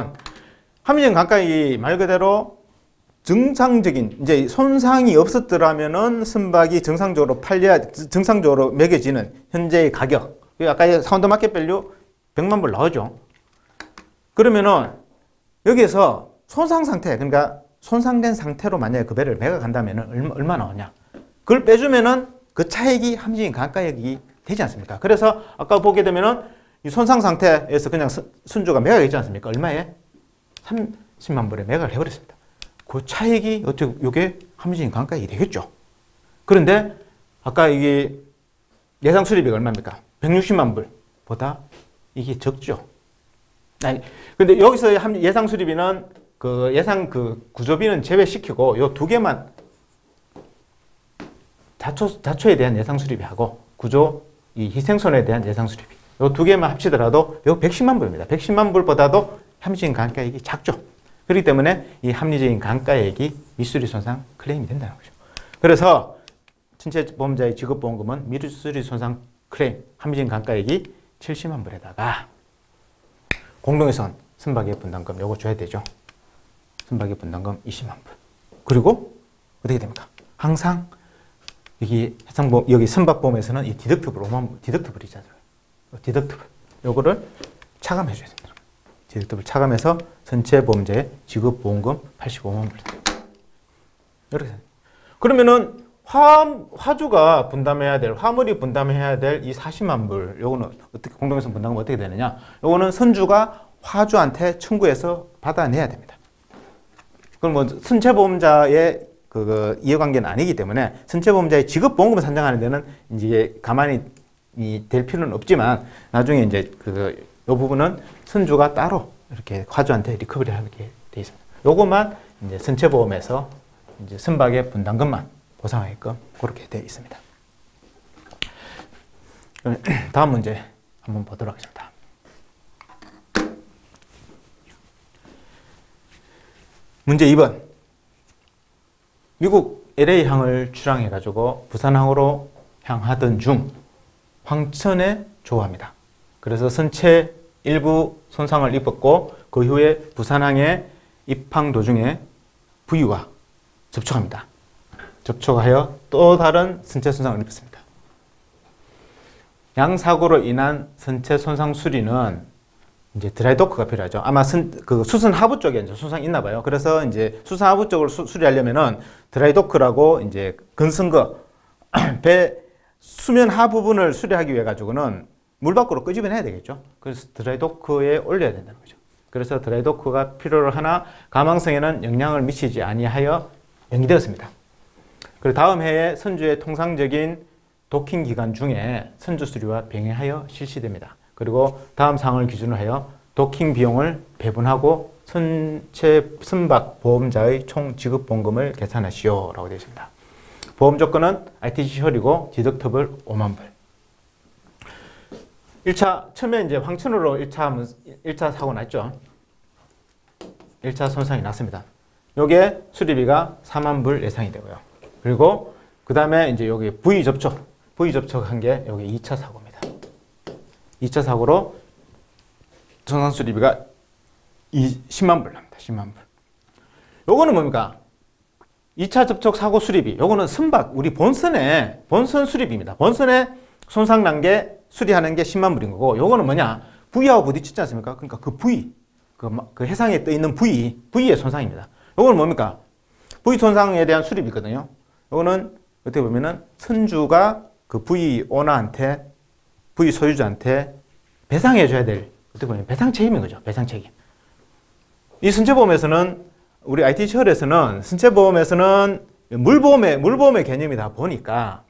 감가액이 말 그대로 정상적인 이제 손상이 없었더라면은 선박이 정상적으로 매겨지는 현재의 가격. 아까 사운드 마켓 밸류 100만 불 나오죠. 그러면은 여기에서 손상 상태, 그러니까 손상된 상태로 만약에 그 배를 매각한다면은 얼마 나오냐? 그걸 빼주면은 그 차액이 합리적인 감가액이 되지 않습니까? 그래서 아까 보게 되면은 이 손상 상태에서 그냥 선주가 매각했지 않습니까? 얼마에? 30만 불에 매각을 해버렸습니다. 그 차액이 어떻게 이게 합리적인 감가액이 되겠죠. 그런데 아까 이게 예상 수리비가 얼마입니까? 160만 불보다 이게 적죠. 근데 여기서 예상 수리비는 그 구조비는 제외시키고 요 두 개만 자초에 대한 예상 수리비하고 이 희생손에 대한 예상 수리비 요 두 개만 합치더라도 요 110만 불입니다. 110만 불보다도 합리적인 감가액이 작죠. 그렇기 때문에 이 합리적인 감가액이 미수리 손상 클레임이 된다는 거죠. 그래서 전체보험자의 직업보험금은 미수리 손상 클레임 합리적인 감가액이 70만 불에다가 공동훼손 선박의 분담금 요거 줘야 되죠. 선박의 분담금 20만 불. 그리고 어떻게 됩니까? 항상 여기 선박보험에서는 이 디덕트블 5만 불, 디덕트블이 있잖아요. 디덕트블 요거를 차감해 줘야 됩니다. 디덕트블 차감해서 전체 보험자의 지급보험금 85만 불. 이렇게. 그러면은 화주가 분담해야 될, 화물이 분담해야 될 이 40만 불, 요거는 어떻게, 공동훼손 분담금 어떻게 되느냐? 요거는 선주가 화주한테 청구해서 받아내야 됩니다. 그럼 뭐 선체보험자의 그 이해관계는 아니기 때문에 선체보험자의 지급보험금을 산정하는 데는 이제 가만히 될 필요는 없지만 나중에 이제 이 부분은 선주가 따로 이렇게 화주한테 리커버리하게 돼 있습니다. 요것만 이제 선체보험에서 이제 선박의 분담금만 보상하게끔 그렇게 되어 있습니다. 다음 문제 한번 보도록 하겠습니다. 문제 2번. 미국 LA항을 출항해가지고 부산항으로 향하던 중 황천에 조우합니다. 그래서 선체 일부 손상을 입었고 그 후에 부산항에 입항 도중에 부위와 접촉합니다. 접촉하여 또 다른 선체 손상을 입었습니다. 양사고로 인한 선체 손상 수리는 이제 드라이도크가 필요하죠. 아마 그 수선 하부 쪽에 이제 손상이 있나 봐요. 그래서 이제 수선 하부 쪽을 수리하려면은 드라이도크라고 이제 건승거 배 수면 하 부분을 수리하기 위해 가지고는 물 밖으로 끄집어내야 되겠죠. 그래서 드라이도크에 올려야 된다는 거죠. 그래서 드라이도크가 필요로 하나 가망성에는 영향을 미치지 아니하여 연기되었습니다. 그리고 다음 해에 선주의 통상적인 도킹 기간 중에 선주 수리와 병행하여 실시됩니다. 그리고 다음 사항을 기준으로 하여 도킹 비용을 배분하고 선체 선박 보험자의 총 지급 보험금을 계산하시오 라고 되어 있습니다. 보험 조건은 ITC 혈이고 디덕터블 5만 불. 1차 처음에 이제 황천으로 1차 사고 났죠. 1차 손상이 났습니다. 요게 수리비가 4만 불 예상이 되고요. 그리고 그 다음에 이제 여기 부위 접촉한 게 여기 2차 사고입니다. 2차 사고로 손상 수리비가 10만 불 납니다. 10만 불. 요거는 뭡니까? 2차 접촉 사고 수리비. 요거는 선박, 우리 본선 수리비입니다. 본선에 손상 난 게 수리하는 게 10만 불인 거고, 요거는 뭐냐? 부위하고 부딪히지 않습니까? 그러니까 그 부위, 그 해상에 떠 있는 부위의 손상입니다. 요거는 뭡니까? 부위 손상에 대한 수리비거든요. 요거는 어떻게 보면은 선주가 그 부위 오너한테, 부위 소유주한테 배상해줘야 될, 어떻게 보면 배상 책임인 거죠. 배상 책임. 이 선체보험에서는, 우리 ITC 혈에서는, 선체보험에서는 물보험의 개념이다 보니까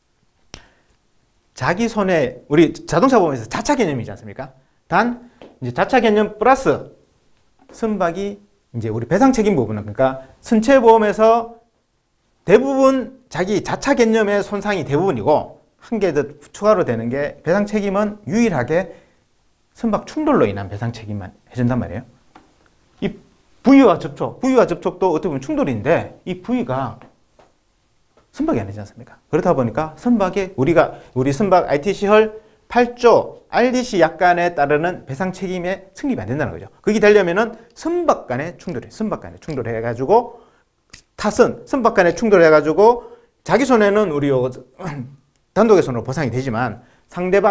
자기 손에, 우리 자동차 보험에서 자차 개념이지 않습니까? 단, 이제 자차 개념 플러스 선박이 이제 우리 배상 책임 부분은, 그러니까 선체보험에서 대부분 자기 자차 개념의 손상이 대부분이고, 한 개 더 추가로 되는 게 배상 책임은 유일하게 선박 충돌로 인한 배상 책임만 해준단 말이에요. 이 부위와 접촉도 어떻게 보면 충돌인데 이 부위가 선박이 아니지 않습니까? 그렇다 보니까 선박에 우리 선박 ITC혈 8조 RDC 약관에 따르는 배상 책임에 승립이 안 된다는 거죠. 그게 되려면은 선박 간의 충돌해가지고 선박 간의 충돌해가지고 자기 손해는 우리 단독의 손으로 보상이 되지만 상대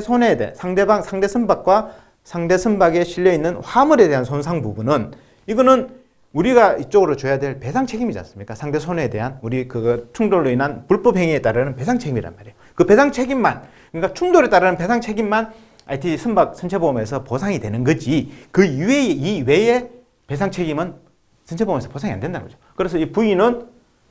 선박과 상대 선박에 실려있는 화물에 대한 손상 부분은 이거는 우리가 이쪽으로 줘야 될 배상 책임이지 않습니까? 상대 손해에 대한 우리 충돌로 인한 불법 행위에 따르는 배상 책임이란 말이에요. 그 배상 책임만, 그러니까 충돌에 따르는 배상 책임만 IT 선박 선체보험에서 보상이 되는 거지 그 이외의 배상 책임은 선체보험에서 보상이 안 된다는 거죠. 그래서 이 부위는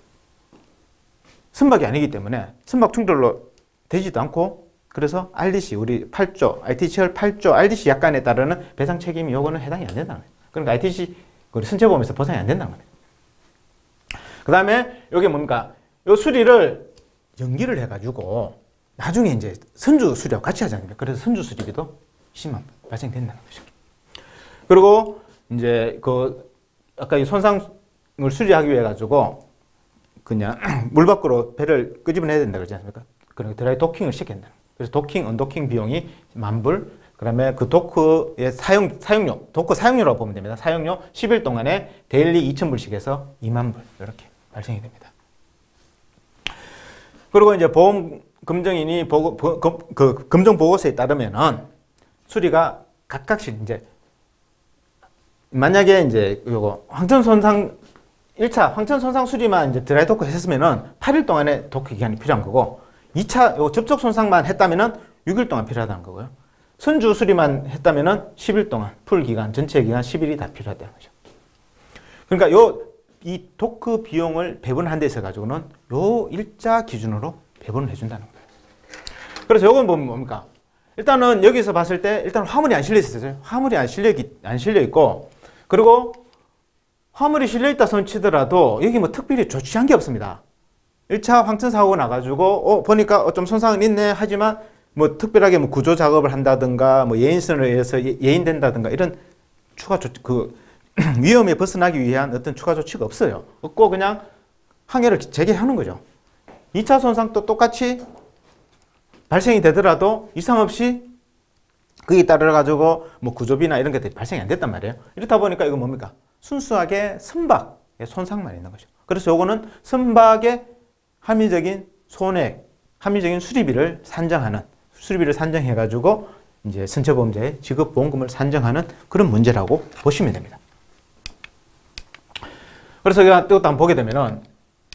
선박이 아니기 때문에 선박 충돌로 되지도 않고 그래서 RDC, 우리 8조, ITCR 8조 RDC 약관에 따르는 배상 책임이 요거는 해당이 안 된다는 거예요. 그러니까 ITC, 우리 선체보험에서 보상이 안 된다는 거예요. 그 다음에 요게 뭡니까? 요 수리를 연기를 해가지고 나중에 이제 선주 수리하고 같이 하지 않습니까? 그래서 선주 수리비도 10만 원 발생된다는 거죠. 그리고 이제 아까 이 손상을 수리하기 위해 가지고 그냥 물 밖으로 배를 끄집어내야 된다 그러지 않습니까? 그러니까 드라이 도킹을 시킨다. 그래서 도킹, 언도킹 비용이 10,000불, 그 다음에 그 도크의 사용료, 도크 사용료라고 보면 됩니다. 사용료 10일 동안에 데일리 2,000불씩 해서 20,000불 이렇게 발생이 됩니다. 그리고 이제 보험 검정인이 검정 보고서에 따르면은 수리가 각각씩 이제 만약에 이제 요거 황천 손상 1차 황천 손상 수리만 이제 드라이 도크 했으면은 8일 동안의 도크 기간이 필요한 거고 2차 요 접촉 손상만 했다면은 6일 동안 필요하다는 거고요. 선주 수리만 했다면은 10일 동안 풀 기간 전체 기간 10일이 다 필요하다는 거죠. 그러니까 이 도크 비용을 배분한 데 있어 가지고는 요 일자 기준으로 배분을 해준다는 거예요. 그래서 요건 뭡니까? 일단은 여기서 봤을 때 일단 화물이 안 실려 있었어요. 화물이 안 실려 있고, 그리고 화물이 실려 있다 손 치더라도 여기 뭐 특별히 조치한 게 없습니다. 1차 황천 사고가 나가지고 보니까 좀 손상은 있네 하지만 뭐 특별하게 뭐 구조 작업을 한다든가 뭐 예인선에 의해서 예인된다든가 이런 추가 조치, 위험에 벗어나기 위한 어떤 추가 조치가 없어요. 없고 그냥 항해를 재개하는 거죠. 2차 손상도 똑같이 발생이 되더라도 이상 없이 거기에 따라 가지고 뭐 구조비나 이런 것들이 발생이 안 됐단 말이에요. 이렇다 보니까 이거 뭡니까? 순수하게 선박의 손상만 있는 거죠. 그래서 요거는 선박의 합리적인 손해, 합리적인 수리비를 산정해 가지고 이제 선체보험자의 지급 보험금을 산정하는 그런 문제라고 보시면 됩니다. 그래서 이것도 한번 보게 되면은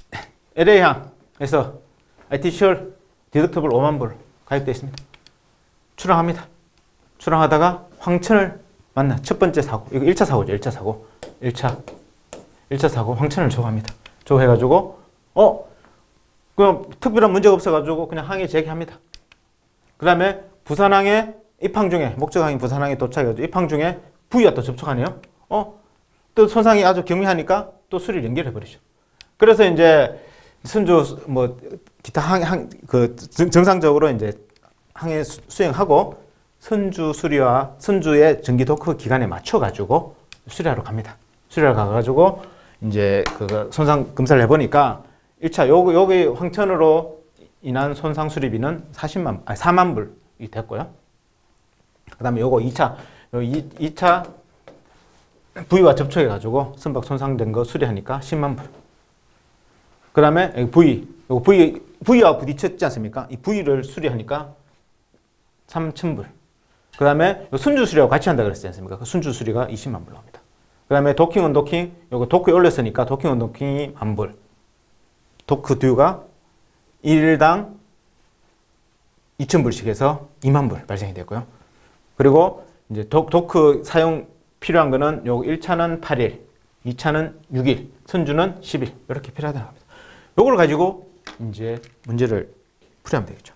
LA항에서 IT시얼 디덕터블 5만 불 가입되어 있습니다. 출항합니다. 출항하다가 황천을 만나. 첫 번째 사고. 이거 1차 사고죠. 1차 사고. 1차 사고 황천을 조합니다. 조해가지고 그럼 특별한 문제가 없어가지고 그냥 항해 재개합니다. 그 다음에 부산항에 입항 중에 목적항인 부산항에 도착해가지고 입항 중에 부위와 또 접촉하네요. 또 손상이 아주 경미하니까 또 수리를 연결해버리죠. 그래서 이제 선주 뭐 기타 정상적으로 이제 항해 수행하고 선주 수리와 선주의 전기 도크 기간에 맞춰가지고 수리하러 갑니다. 수리하러 가가지고 이제 그 손상 검사를 해보니까 1차 여기 황천으로 인한 손상 수리비는 4만 불이 됐고요. 그 다음에 요거 2차 부위와 접촉해가지고 선박 손상된 거 수리하니까 10만 불. 그 다음에 부위와 부딪혔지 않습니까? 이 부위를 수리하니까 3,000불. 그 다음에 순주 수리하고 같이 한다 그랬지 않습니까? 그 순주 수리가 20만 불 나옵니다. 그 다음에 도킹 언도킹, 요거 도크에 올렸으니까 도킹 언도킹이 10,000불. 도크 듀가 1일당 2,000불씩 해서 2만 불 발생이 됐고요. 그리고 이제 도크 사용 필요한 거는 요 1차는 8일, 2차는 6일, 선주는 10일. 이렇게 필요하다는 겁니다. 요걸 가지고 이제 문제를 풀이하면 되겠죠.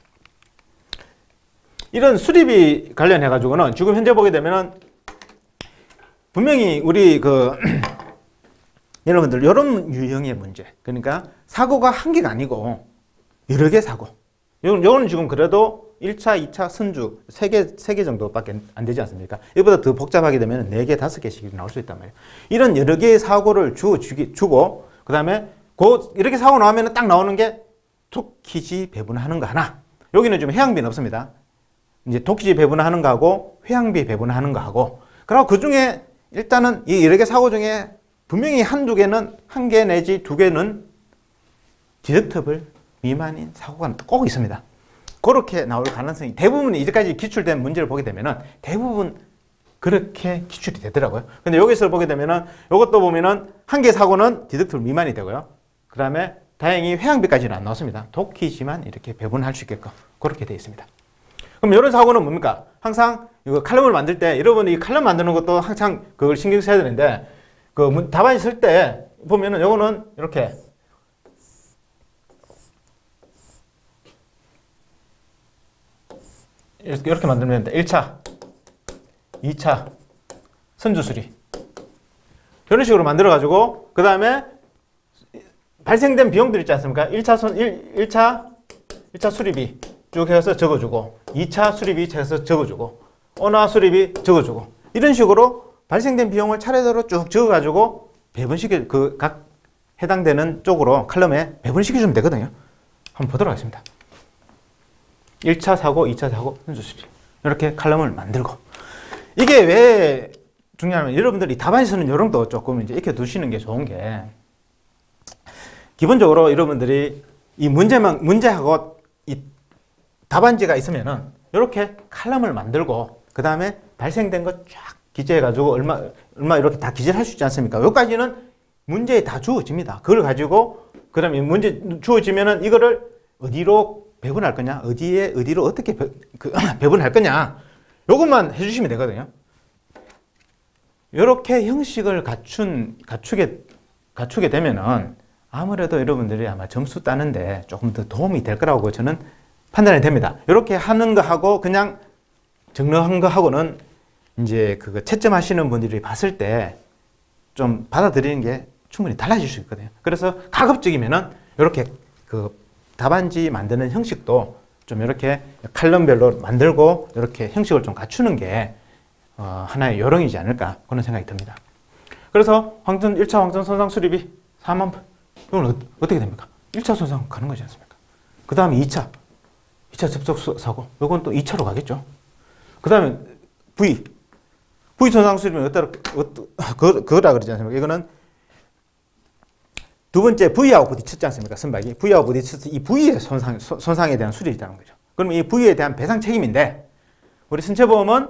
이런 수리비 관련해 가지고는 지금 현재 보게 되면은 분명히 우리 여러분들 이런 유형의 문제, 그러니까 사고가 한 개가 아니고 여러 개 사고, 요거는 지금 그래도 1차, 2차 선주 3개 정도밖에 안 되지 않습니까? 이보다 더 복잡하게 되면 4개, 5개씩 나올 수 있단 말이에요. 이런 여러 개의 사고를 주고 그 다음에 이렇게 사고 나오면 딱 나오는 게 토키지 배분하는 거 하나. 여기는 좀 해양비는 없습니다. 이제 토키지 배분하는 거하고 회항비 배분하는 거하고, 그리고 그 중에 일단은 이 여러 개 사고 중에 분명히 한두 개는, 1개 내지 2개는 디덕터블 미만인 사고가 꼭 있습니다. 그렇게 나올 가능성이 대부분, 이제까지 기출된 문제를 보게 되면은 대부분 그렇게 기출이 되더라고요. 근데 여기서 보게 되면은 이것도 보면은 1개 사고는 디덕터블 미만이 되고요. 그 다음에 다행히 회항비까지는 안 나왔습니다. 도키지만 이렇게 배분할 수 있게끔 그렇게 되어 있습니다. 그럼 이런 사고는 뭡니까? 항상 이거 칼럼을 만들 때, 여러분이 이 칼럼 만드는 것도 항상 그걸 신경 써야 되는데, 답안지 쓸 때 보면은 요거는 이렇게 만들면 됩니다. 1차, 2차, 선주수리. 이런 식으로 만들어가지고, 그 다음에 발생된 비용들 있지 않습니까? 1차 수리비 쭉 해서 적어주고, 2차 수리비 해서 적어주고, 온화 수리비 적어주고, 이런 식으로 발생된 비용을 차례대로 쭉 적어가지고 배분시켜, 각 해당되는 쪽으로 칼럼에 배분시켜주면 되거든요. 한번 보도록 하겠습니다. 1차 사고, 2차 사고, 선주수리. 이렇게 칼럼을 만들고. 이게 왜 중요하냐면, 여러분들이 답안지 쓰는 요령도 조금 이제 익혀두시는 게 좋은 게, 기본적으로 여러분들이 이 문제하고 이 답안지가 있으면은 이렇게 칼럼을 만들고, 그 다음에 발생된 거 쫙 기재해가지고 얼마 이렇게 다 기재를 할 수 있지 않습니까? 여기까지는 문제에 다 주어집니다. 그걸 가지고, 그 다음에 문제 주어지면은 이거를 어디로 배분할 거냐, 어디로 어떻게 배분할 거냐, 요것만 해주시면 되거든요. 이렇게 형식을 갖추게 되면은 아무래도 여러분들이 아마 점수 따는데 조금 더 도움이 될 거라고 저는 판단이 됩니다. 이렇게 하는 거하고 그냥 정리한 거하고는 이제 그거 채점하시는 분들이 봤을 때 좀 받아들이는 게 충분히 달라질 수 있거든요. 그래서 가급적이면은 이렇게 그 답안지 만드는 형식도 좀 이렇게 칼럼별로 만들고 이렇게 형식을 좀 갖추는 게 하나의 요령이지 않을까 그런 생각이 듭니다. 그래서 1차 황전 손상 수리비 4만 불. 이건 어떻게 됩니까? 1차 손상 가는 거지 않습니까? 그 다음에 2차 접촉 사고. 이건 또 2차로 가겠죠. 그 다음에 V 손상 수리비는 그거라 그러지 않습니까? 이거는 두 번째 V하고 부딪혔지 않습니까? 선박이. V하고 부딪혀서 이 V의 손상에 대한 수리이라는 거죠. 그러면 이 V에 대한 배상 책임인데 우리 선체보험은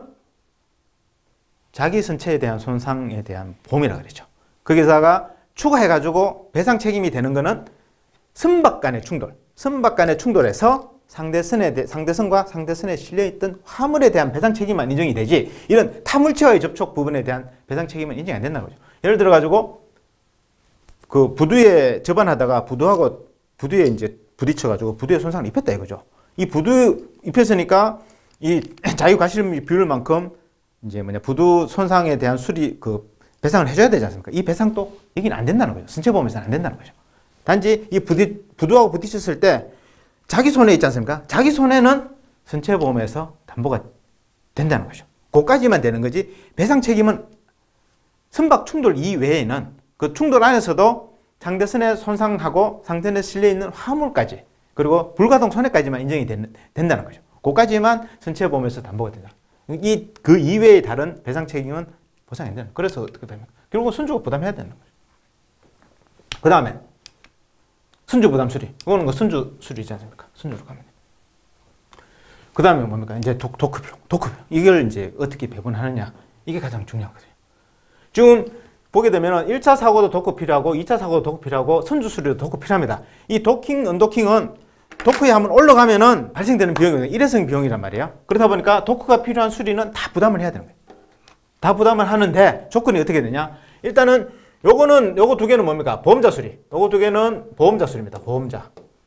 자기 선체에 대한 손상에 대한 보험이라 그러죠. 거기다가 추가해가지고 배상 책임이 되는 거는 선박 간의 충돌에서 상대선과 상대선에 실려있던 화물에 대한 배상 책임만 인정이 되지 이런 타물체와의 접촉 부분에 대한 배상 책임은 인정이 안 된다는 거죠. 예를 들어가지고 그 부두에 접안하다가 부두에 이제 부딪혀가지고 부두에 손상을 입혔다 이거죠. 이 부두 입혔으니까 이 자유과실 비율만큼 이제 부두 손상에 대한 배상을 해줘야 되지 않습니까? 이 배상도 여기는 안 된다는 거죠. 선체보험에서는 안 된다는 거죠. 단지 이 부두하고 부딪혔을 때 자기 손에 있지 않습니까? 자기 손에는 선체보험에서 담보가 된다는 거죠. 그까지만 되는 거지 배상 책임은 선박 충돌 이외에는 그 충돌 안에서도 상대선에 손상하고 상대선에 실려있는 화물까지 그리고 불가동 손해까지만 인정이 된다는 거죠. 그까지만 선체보험에서 담보가 된다. 그 이외의 다른 배상 책임은 보상이 안 되는 거예요. 그래서 어떻게 됩니까? 결국은 선주가 부담해야 되는 거죠. 그 다음에 선주 부담 수리. 이거는 그 선주 수리지 않습니까? 선주로 가면. 그 다음에 뭡니까? 이제 도급비용. 이걸 이제 어떻게 배분하느냐. 이게 가장 중요하거든요. 지금 보게 되면 1차 사고도 도급 필요하고 2차 사고도 도급 필요하고 선주 수리도 도급 필요합니다. 이 도킹, 언도킹은 도크에 한번 올라가면은 발생되는 비용이 일회성 비용이란 말이에요. 그러다 보니까 도크가 필요한 수리는 다 부담을 해야 되는 거예요. 다 부담을 하는데 조건이 어떻게 되냐? 일단은 요거 두 개는 뭡니까? 보험자 수리. 요거 두 개는 보험자 수리입니다. 보험자.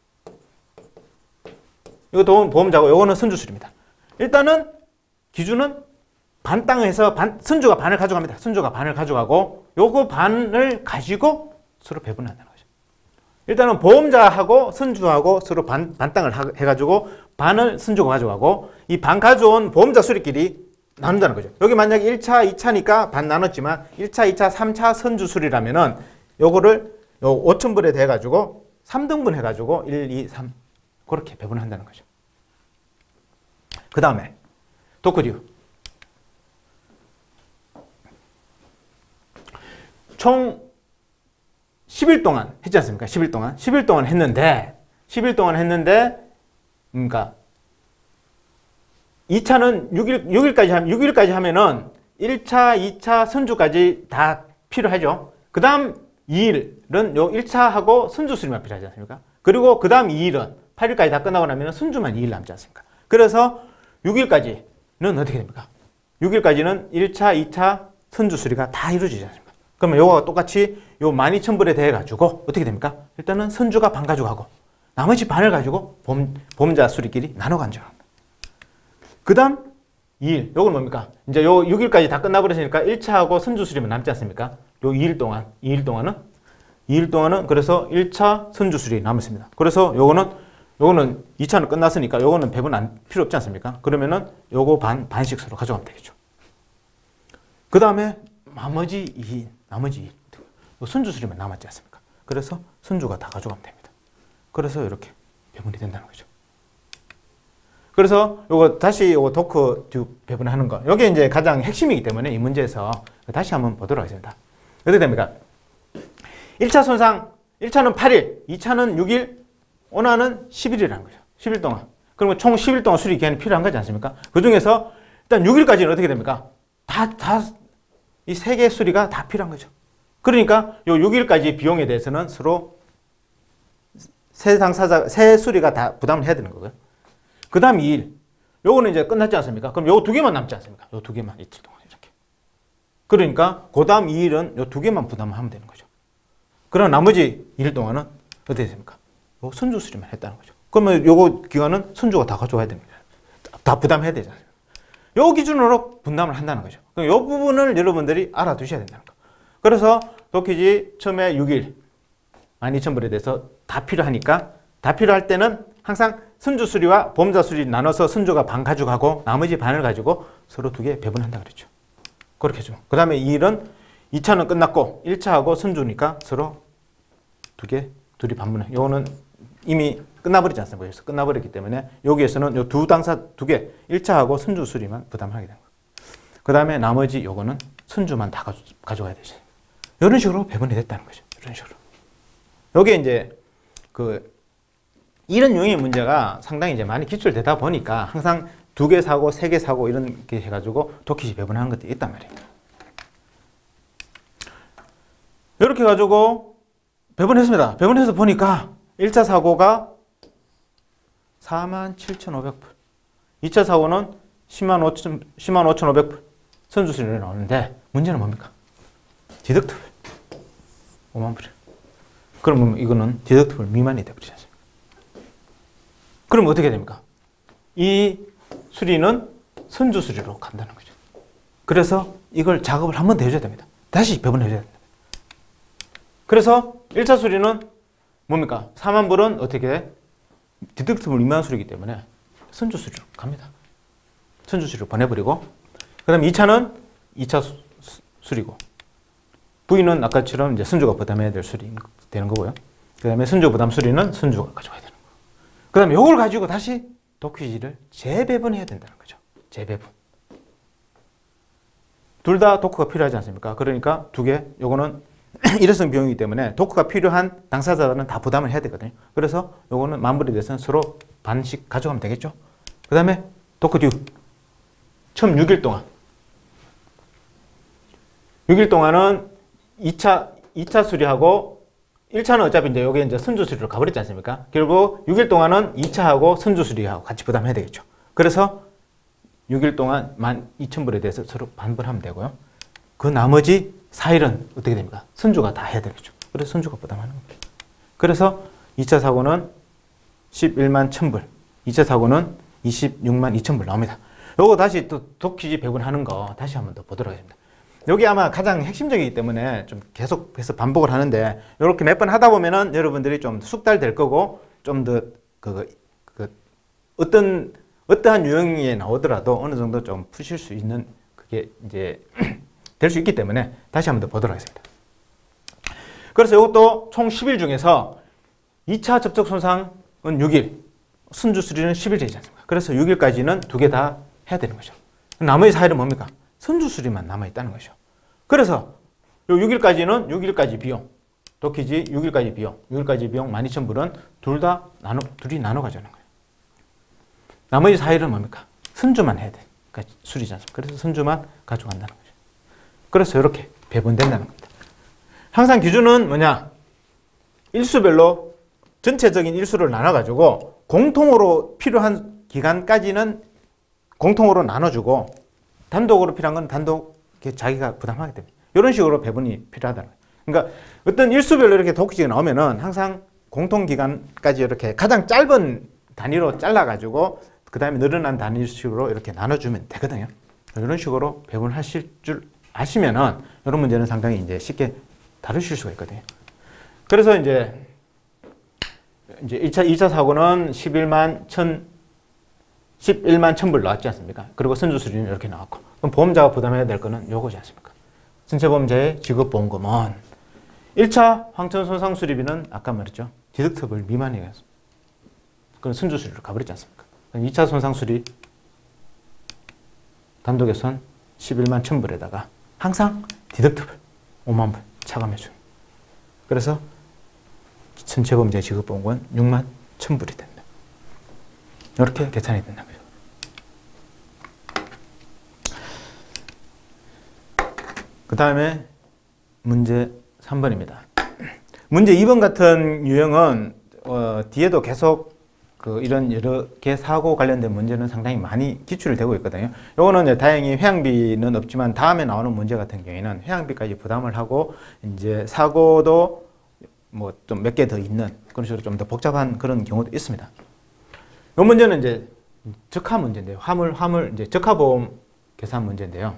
이것도 보험자고 요거는 선주 수리입니다. 일단은 기준은 반 땅을 해서 선주가 반을 가져갑니다. 선주가 반을 가져가고 요거 반을 가지고 서로 배분한다는 거죠. 일단은 보험자하고 선주하고 서로 반 땅을 해가지고 반을 선주가 가져가고 이 반 가져온 보험자 수리끼리 나눈다는 거죠. 여기 만약에 1차, 2차니까 반 나눴지만 1차, 2차, 3차 선주 수리라면은 요거를 5,000불에 대해가지고 3등분 해가지고 1, 2, 3 그렇게 배분한다는 거죠. 그 다음에 도크듀. 총 10일 동안 했지 않습니까? 10일 동안 했는데 그러니까 2차는 6일까지 하면은 1차, 2차 선주까지 다 필요하죠. 그 다음 2일은 요 1차하고 선주 수리만 필요하지 않습니까? 그리고 그 다음 2일은 8일까지 다 끝나고 나면 선주만 2일 남지 않습니까? 그래서 6일까지는 어떻게 됩니까? 6일까지는 1차, 2차 선주 수리가 다 이루어지지 않습니까? 그러면 요거와 똑같이 요 12,000불에 대해 가지고 어떻게 됩니까? 일단은 선주가 반 가져가고 나머지 반을 가지고 보험자 수리끼리 나눠 가져갑니다. 그 다음 2일, 요건 뭡니까? 이제 요 6일까지 다 끝나버렸으니까 1차하고 선주 수리만 남지 않습니까? 요 2일 동안은 그래서 1차 선주 수리 남았습니다. 그래서 요거는 2차는 끝났으니까 요거는 배분 필요 없지 않습니까? 그러면은 요거 반씩 서로 가져가면 되겠죠. 그 다음에 나머지 2일, 요 선주 수리만 남았지 않습니까? 그래서 선주가 다 가져가면 됩니다. 그래서 이렇게 배분이 된다는 거죠. 그래서 요거 다시 요거 도크 듀 배분하는 거. 요게 이제 가장 핵심이기 때문에 이 문제에서 다시 한번 보도록 하겠습니다. 어떻게 됩니까? 1차 손상, 1차는 8일, 2차는 6일, 원화는 10일이라는 거죠. 10일 동안. 그러면 총 10일 동안 수리 기간이 필요한 거지 않습니까? 그 중에서 일단 6일까지는 어떻게 됩니까? 이 세 개의 수리가 다 필요한 거죠. 그러니까 요 6일까지 비용에 대해서는 서로 세 수리가 다 부담을 해야 되는 거고요. 그 다음 2일. 요거는 이제 끝났지 않습니까? 그럼 요 두 개만 남지 않습니까? 요 두 개만 이틀 동안 이렇게. 그러니까 그 다음 2일은 요 두 개만 부담하면 되는 거죠. 그럼 나머지 2일 동안은 어떻게 됩니까? 요 선주 수리만 했다는 거죠. 그러면 요거 기간은 선주가 다 가져와야 됩니다. 다 부담해야 되지 않습니까? 요 기준으로 분담을 한다는 거죠. 그럼 요 부분을 여러분들이 알아두셔야 된다는 거. 그래서 독희지 처음에 6일 12,000불에 대해서 다 필요하니까 다 필요할 때는 항상 선주 수리와 보험자 수리 나눠서 선주가 반 가져가고 나머지 반을 가지고 서로 두 개 배분한다 그랬죠. 그렇게 해줘. 그 다음에 2일은 2차는 끝났고 1차하고 선주니까 서로 두 개, 둘이 반분해. 요거는 이미 끝나버리지 않습니까? 그래서 끝나버렸기 때문에 여기에서는 요 두 당사 두 개, 1차하고 선주 수리만 부담하게 되는 거예요. 그 다음에 나머지 요거는 선주만 다 가져가야 되죠. 이런 식으로 배분이 됐다는 거죠. 이런 식으로. 요게 이제 이런 유형의 문제가 상당히 이제 많이 기출되다 보니까 항상 두 개 사고, 세 개 사고 이렇게 해가지고 독희지 배분하는 것들이 있단 말이에요. 이렇게 해가지고 배분했습니다. 배분해서 보니까 1차 사고가 47,500불, 2차 사고는 105,500불 선주수리로 나오는데 문제는 뭡니까? 디덕트블 5만 불. 그러면 이거는 디덕트블 미만이 되어버리지 않습니까? 그럼 어떻게 됩니까? 이 수리는 선주수리로 간다는 거죠. 그래서 이걸 작업을 한 번 더 해줘야 됩니다. 다시 배분해줘야 됩니다. 그래서 1차 수리는 뭡니까? 4만 불은 어떻게 돼? 디덕트블 미만 수리이기 때문에 선주수리로 갑니다. 선주수리로 보내버리고 그 다음에 2차는 2차 수리고 V는 아까처럼 이제 선주가 부담해야 될 수리 되는 거고요. 그 다음에 선주 부담 수리는 선주가 가져가야 되는 거고. 그 다음에 이걸 가지고 다시 독희지를 재배분해야 된다는 거죠. 재배분. 둘 다 도크가 필요하지 않습니까? 그러니까 두 개, 요거는 일회성 비용이기 때문에 도크가 필요한 당사자들은 다 부담을 해야 되거든요. 그래서 요거는 만불이 돼서 서로 반씩 가져가면 되겠죠. 그 다음에 도크 듀. 처음 6일 동안. 6일 동안은 2차 수리하고 1차는 어차피 이제 여기 이제 선주 수리로 가버렸지 않습니까? 결국 6일 동안은 2차하고 선주 수리하고 같이 부담해야 되겠죠. 그래서 6일 동안 12,000불에 대해서 서로 반분하면 되고요. 그 나머지 4일은 어떻게 됩니까? 선주가 다 해야 되겠죠. 그래서 선주가 부담하는 겁니다. 그래서 2차 사고는 11만 1,000불, 2차 사고는 26만 2,000불 나옵니다. 요거 다시 또 독희지 배분하는 거 다시 한번 더 보도록 하겠습니다. 여기 아마 가장 핵심적이기 때문에 좀 계속해서 반복을 하는데 이렇게 몇 번 하다 보면은 여러분들이 좀 숙달될 거고 좀 더 어떠한 유형이 나오더라도 어느 정도 좀 푸실 수 있는 그게 이제 될 수 있기 때문에 다시 한번 더 보도록 하겠습니다. 그래서 이것도 총 10일 중에서 2차 접촉 손상은 6일, 선주 수리는 10일 되지 않습니까? 그래서 6일까지는 두 개 다 해야 되는 거죠. 나머지 4일은 뭡니까? 선주 수리만 남아있다는 거죠. 그래서 요 6일까지는 6일까지 비용, 독희지 6일까지 비용, 6일까지 비용 12,000불은 둘이 나눠 가져가는 거예요. 나머지 4일은 뭡니까? 선주만 해야 돼. 그러니까 수리지 않습니까? 그래서 선주만 가져간다는 거죠. 그래서 이렇게 배분된다는 겁니다. 항상 기준은 뭐냐? 일수별로 전체적인 일수를 나눠가지고 공통으로 필요한 기간까지는 공통으로 나눠주고 단독으로 필요한 건 단독 자기가 부담하게 됩니다. 이런 식으로 배분이 필요하다는 거예요. 그러니까 어떤 일수별로 이렇게 독희지가 나오면은 항상 공통기간까지 이렇게 가장 짧은 단위로 잘라가지고 그 다음에 늘어난 단위식으로 이렇게 나눠주면 되거든요. 이런 식으로 배분하실 줄 아시면은 이런 문제는 상당히 이제 쉽게 다루실 수가 있거든요. 그래서 이제 2차 사고는 11만 1,000불 나왔지 않습니까? 그리고 선주 수리는 이렇게 나왔고. 그럼 보험자가 부담해야 될 거는 요거지 않습니까? 전체보험자의 지급보험금은 1차 황천손상 수리비는 아까 말했죠. 디덕터블 미만이에요. 그건 선주 수리로 가버렸지 않습니까? 2차 손상 수리 단독의 손 11만 1,000불에다가 항상 디덕터블 5만 불 차감해주는. 그래서 전체보험자의 지급보험금은 6만 1,000불이 됩니다. 이렇게 계산이 된다고요. 그 다음에 문제 3번입니다. 문제 2번 같은 유형은 뒤에도 계속 이런 여러 개 사고 관련된 문제는 상당히 많이 기출이 되고 있거든요. 요거는 다행히 회항비는 없지만 다음에 나오는 문제 같은 경우에는 회항비까지 부담을 하고 이제 사고도 뭐 좀 몇 개 더 있는 그런 식으로 좀 더 복잡한 그런 경우도 있습니다. 요 문제는 이제 적하 문제인데요. 화물 이제 적하보험 계산 문제인데요.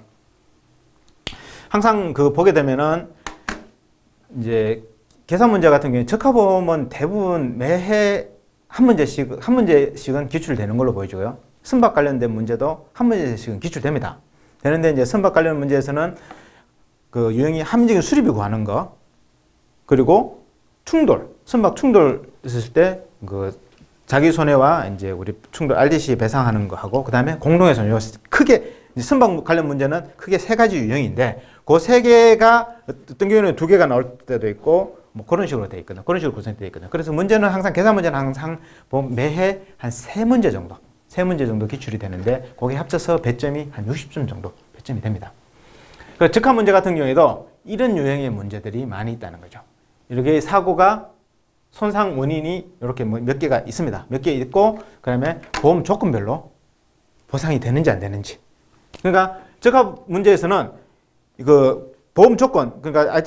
항상 보게 되면은 이제 계산 문제 같은 경우에 적하보험은 대부분 매해 한 문제씩은 기출되는 걸로 보여지고요. 선박 관련된 문제도 한 문제씩은 기출됩니다. 되는데 이제 선박 관련 문제에서는 유형이 함정의 수리비 구하는 거, 그리고 선박 충돌 있을 때 자기 손해와 이제 우리 충돌 RDC 배상하는 거 하고, 그 다음에 공동의 손해. 크게 선박 관련 문제는 크게 세 가지 유형인데 그 세 개가 어떤 경우에는 두 개가 나올 때도 있고 뭐 그런 식으로 돼 있거든. 그런 식으로 구성되어 있거든. 그래서 문제는 항상 계산 문제는 항상 매해 한 세 문제 정도 기출이 되는데 거기에 합쳐서 배점이 한 60점 정도 배점이 됩니다. 그 적합 문제 같은 경우에도 이런 유형의 문제들이 많이 있다는 거죠. 이렇게 사고가 손상 원인이 이렇게 몇 개가 있습니다. 몇 개 있고 그다음에 보험 조건별로 보상이 되는지 안 되는지. 그러니까 적합 문제에서는 보험 조건, 그러니까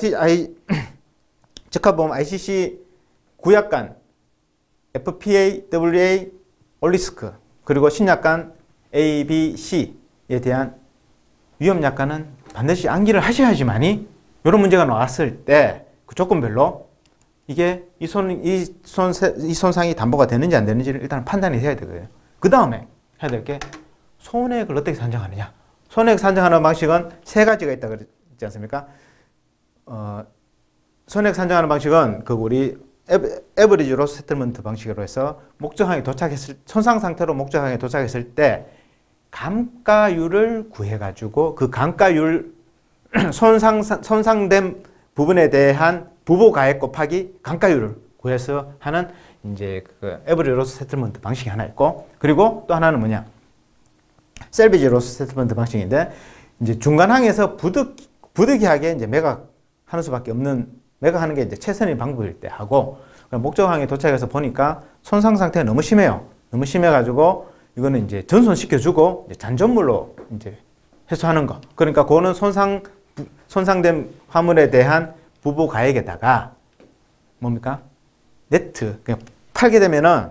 적합보험 ICC 구약관, FPA, WA, 올리스크, 그리고 신약관 A, B, C에 대한 위험약관은 반드시 암기를 하셔야지만이 이런 문제가 나왔을 때 그 조건별로 이게 이 손상이 담보가 되는지 안 되는지를 일단 판단을 해야 되거든요. 그 다음에 해야 될 게 손해액을 어떻게 산정하느냐. 손해액 산정하는 방식은 세 가지가 있다고 그랬지 않습니까? 손해액 산정하는 방식은 우리 에버리지 로스 세틀먼트 방식으로 해서 손상 상태로 목적항에 도착했을 때 감가율을 구해가지고 그 감가율 손상된 부분에 대한 부보가액 곱하기 감가율을 구해서 하는 이제 에버리지 로스 세틀먼트 방식이 하나 있고, 그리고 또 하나는 뭐냐? 셀비지 로스 세틀먼트 방식인데 이제 중간항에서 부득이하게 이제 매각하는 수밖에 없는, 매각하는 게 이제 최선의 방법일 때 하고, 목적항에 도착해서 보니까 손상 상태가 너무 심해요. 너무 심해가지고 이거는 이제 전손시켜주고 잔존물로 이제 회수하는 거. 그러니까 그거는 손상된 화물에 대한 부보 가액에다가 뭡니까? 네트. 그냥 팔게 되면은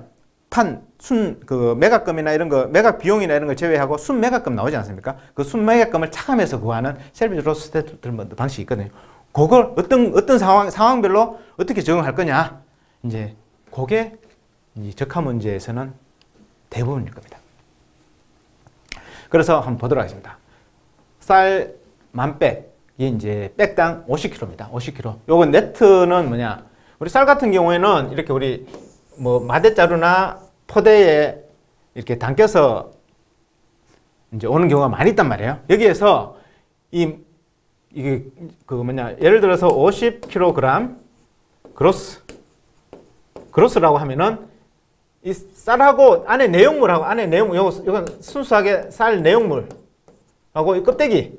매각금이나 이런 거, 매각 비용이나 이런 걸 제외하고 순 매각금 나오지 않습니까? 그 순 매각금을 차감해서 구하는 셀비지 로스 세틀먼트 방식이 있거든요. 그걸 어떤 상황별로 어떻게 적용할 거냐. 이제 그게 적합 문제에서는 대부분일 겁니다. 그래서 한번 보도록 하겠습니다. 쌀 1000백, 이게 이제 백당 50kg입니다. 50kg. 요건 네트는 뭐냐? 우리 쌀 같은 경우에는 이렇게 우리 마대자루나 포대에 이렇게 담겨서 이제 오는 경우가 많이 있단 말이에요. 여기에서 이게 예를 들어서 50kg 그로스라고 하면은 이 쌀하고 안에 내용물하고 이건 순수하게 쌀 내용물하고 이 껍데기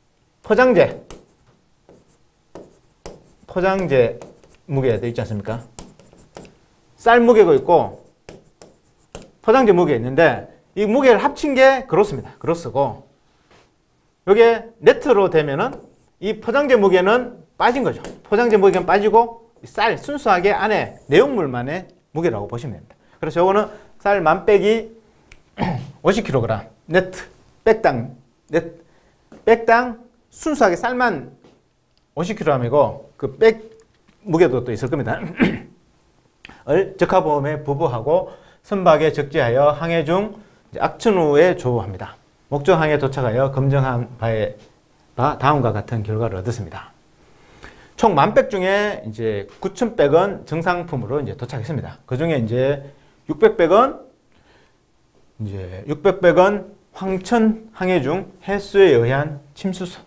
포장재 무게 되어 있지 않습니까? 쌀 무게가 있고 포장재 무게가 있는데 이 무게를 합친 게 그로스입니다. 그로스고 이게 네트로 되면은 이 포장재 무게는 빠진 거죠. 포장재 무게는 빠지고 순수하게 안에 내용물만의 무게라고 보시면 됩니다. 그래서 요거는 쌀 1000백이 50kg 네트 백당 순수하게 쌀만 50kg이고 그 백 무게도 또 있을 겁니다. 을 적합보험에 부부하고 선박에 적재하여 항해 중 악천 후에 조우합니다. 목적항에 도착하여 검증한 바 다음과 같은 결과를 얻었습니다. 총 1000백 중에 이제 9000백은 정상품으로 이제 도착했습니다. 그 중에 이제 600백은 황천 항해 중 해수에 의한 침수선,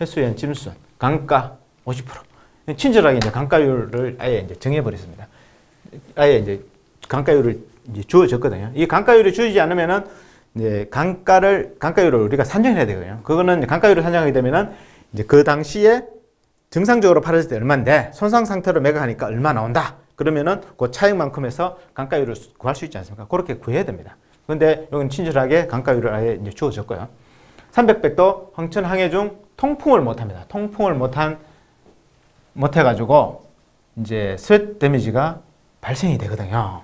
강가 50%. 친절하게 이제 강가율을 아예 이제 정해버렸습니다. 아예 이제 강가율을 이제 주어졌거든요. 이 강가율이 주어지지 않으면은 이제 강가율을 우리가 산정해야 되거든요. 그거는 강가율을 산정하게 되면은 이제 그 당시에 정상적으로 팔았을 때 얼마인데 손상 상태로 매각하니까 얼마 나온다. 그러면은 그 차익만큼 해서 감가율을 구할 수 있지 않습니까? 그렇게 구해야 됩니다. 근데 여기는 친절하게 감가율을 아예 이제 주어졌고요. 300백도 황천항해 중 통풍을 못합니다. 통풍을 못해가지고 이제 스웨트 데미지가 발생이 되거든요.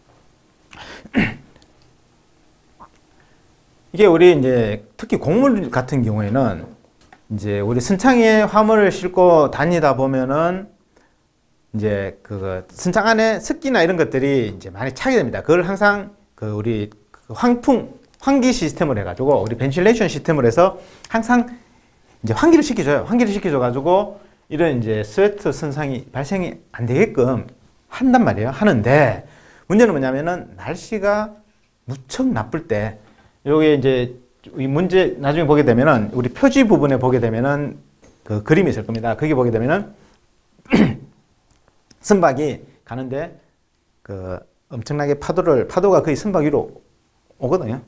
이게 우리 이제 특히 곡물 같은 경우에는 이제 우리 선창에 화물을 싣고 다니다 보면은 이제 그 선창 안에 습기나 이런 것들이 이제 많이 차게 됩니다. 그걸 항상 그 우리 환기 시스템을 해가지고 우리 벤틸레이션 시스템을 해서 항상 이제 환기를 시켜줘요. 환기를 시켜줘가지고 이런 이제 스웨트 손상이 발생이 안 되게끔 한단 말이에요. 하는데 문제는 뭐냐면은 날씨가 무척 나쁠 때 요게 이제 이 문제 나중에 보게 되면은 우리 표지 부분에 보게 되면은 그 그림이 있을 겁니다. 거기 보게 되면은 선박이 가는데 그 엄청나게 파도가 거의 선박 위로 오거든요.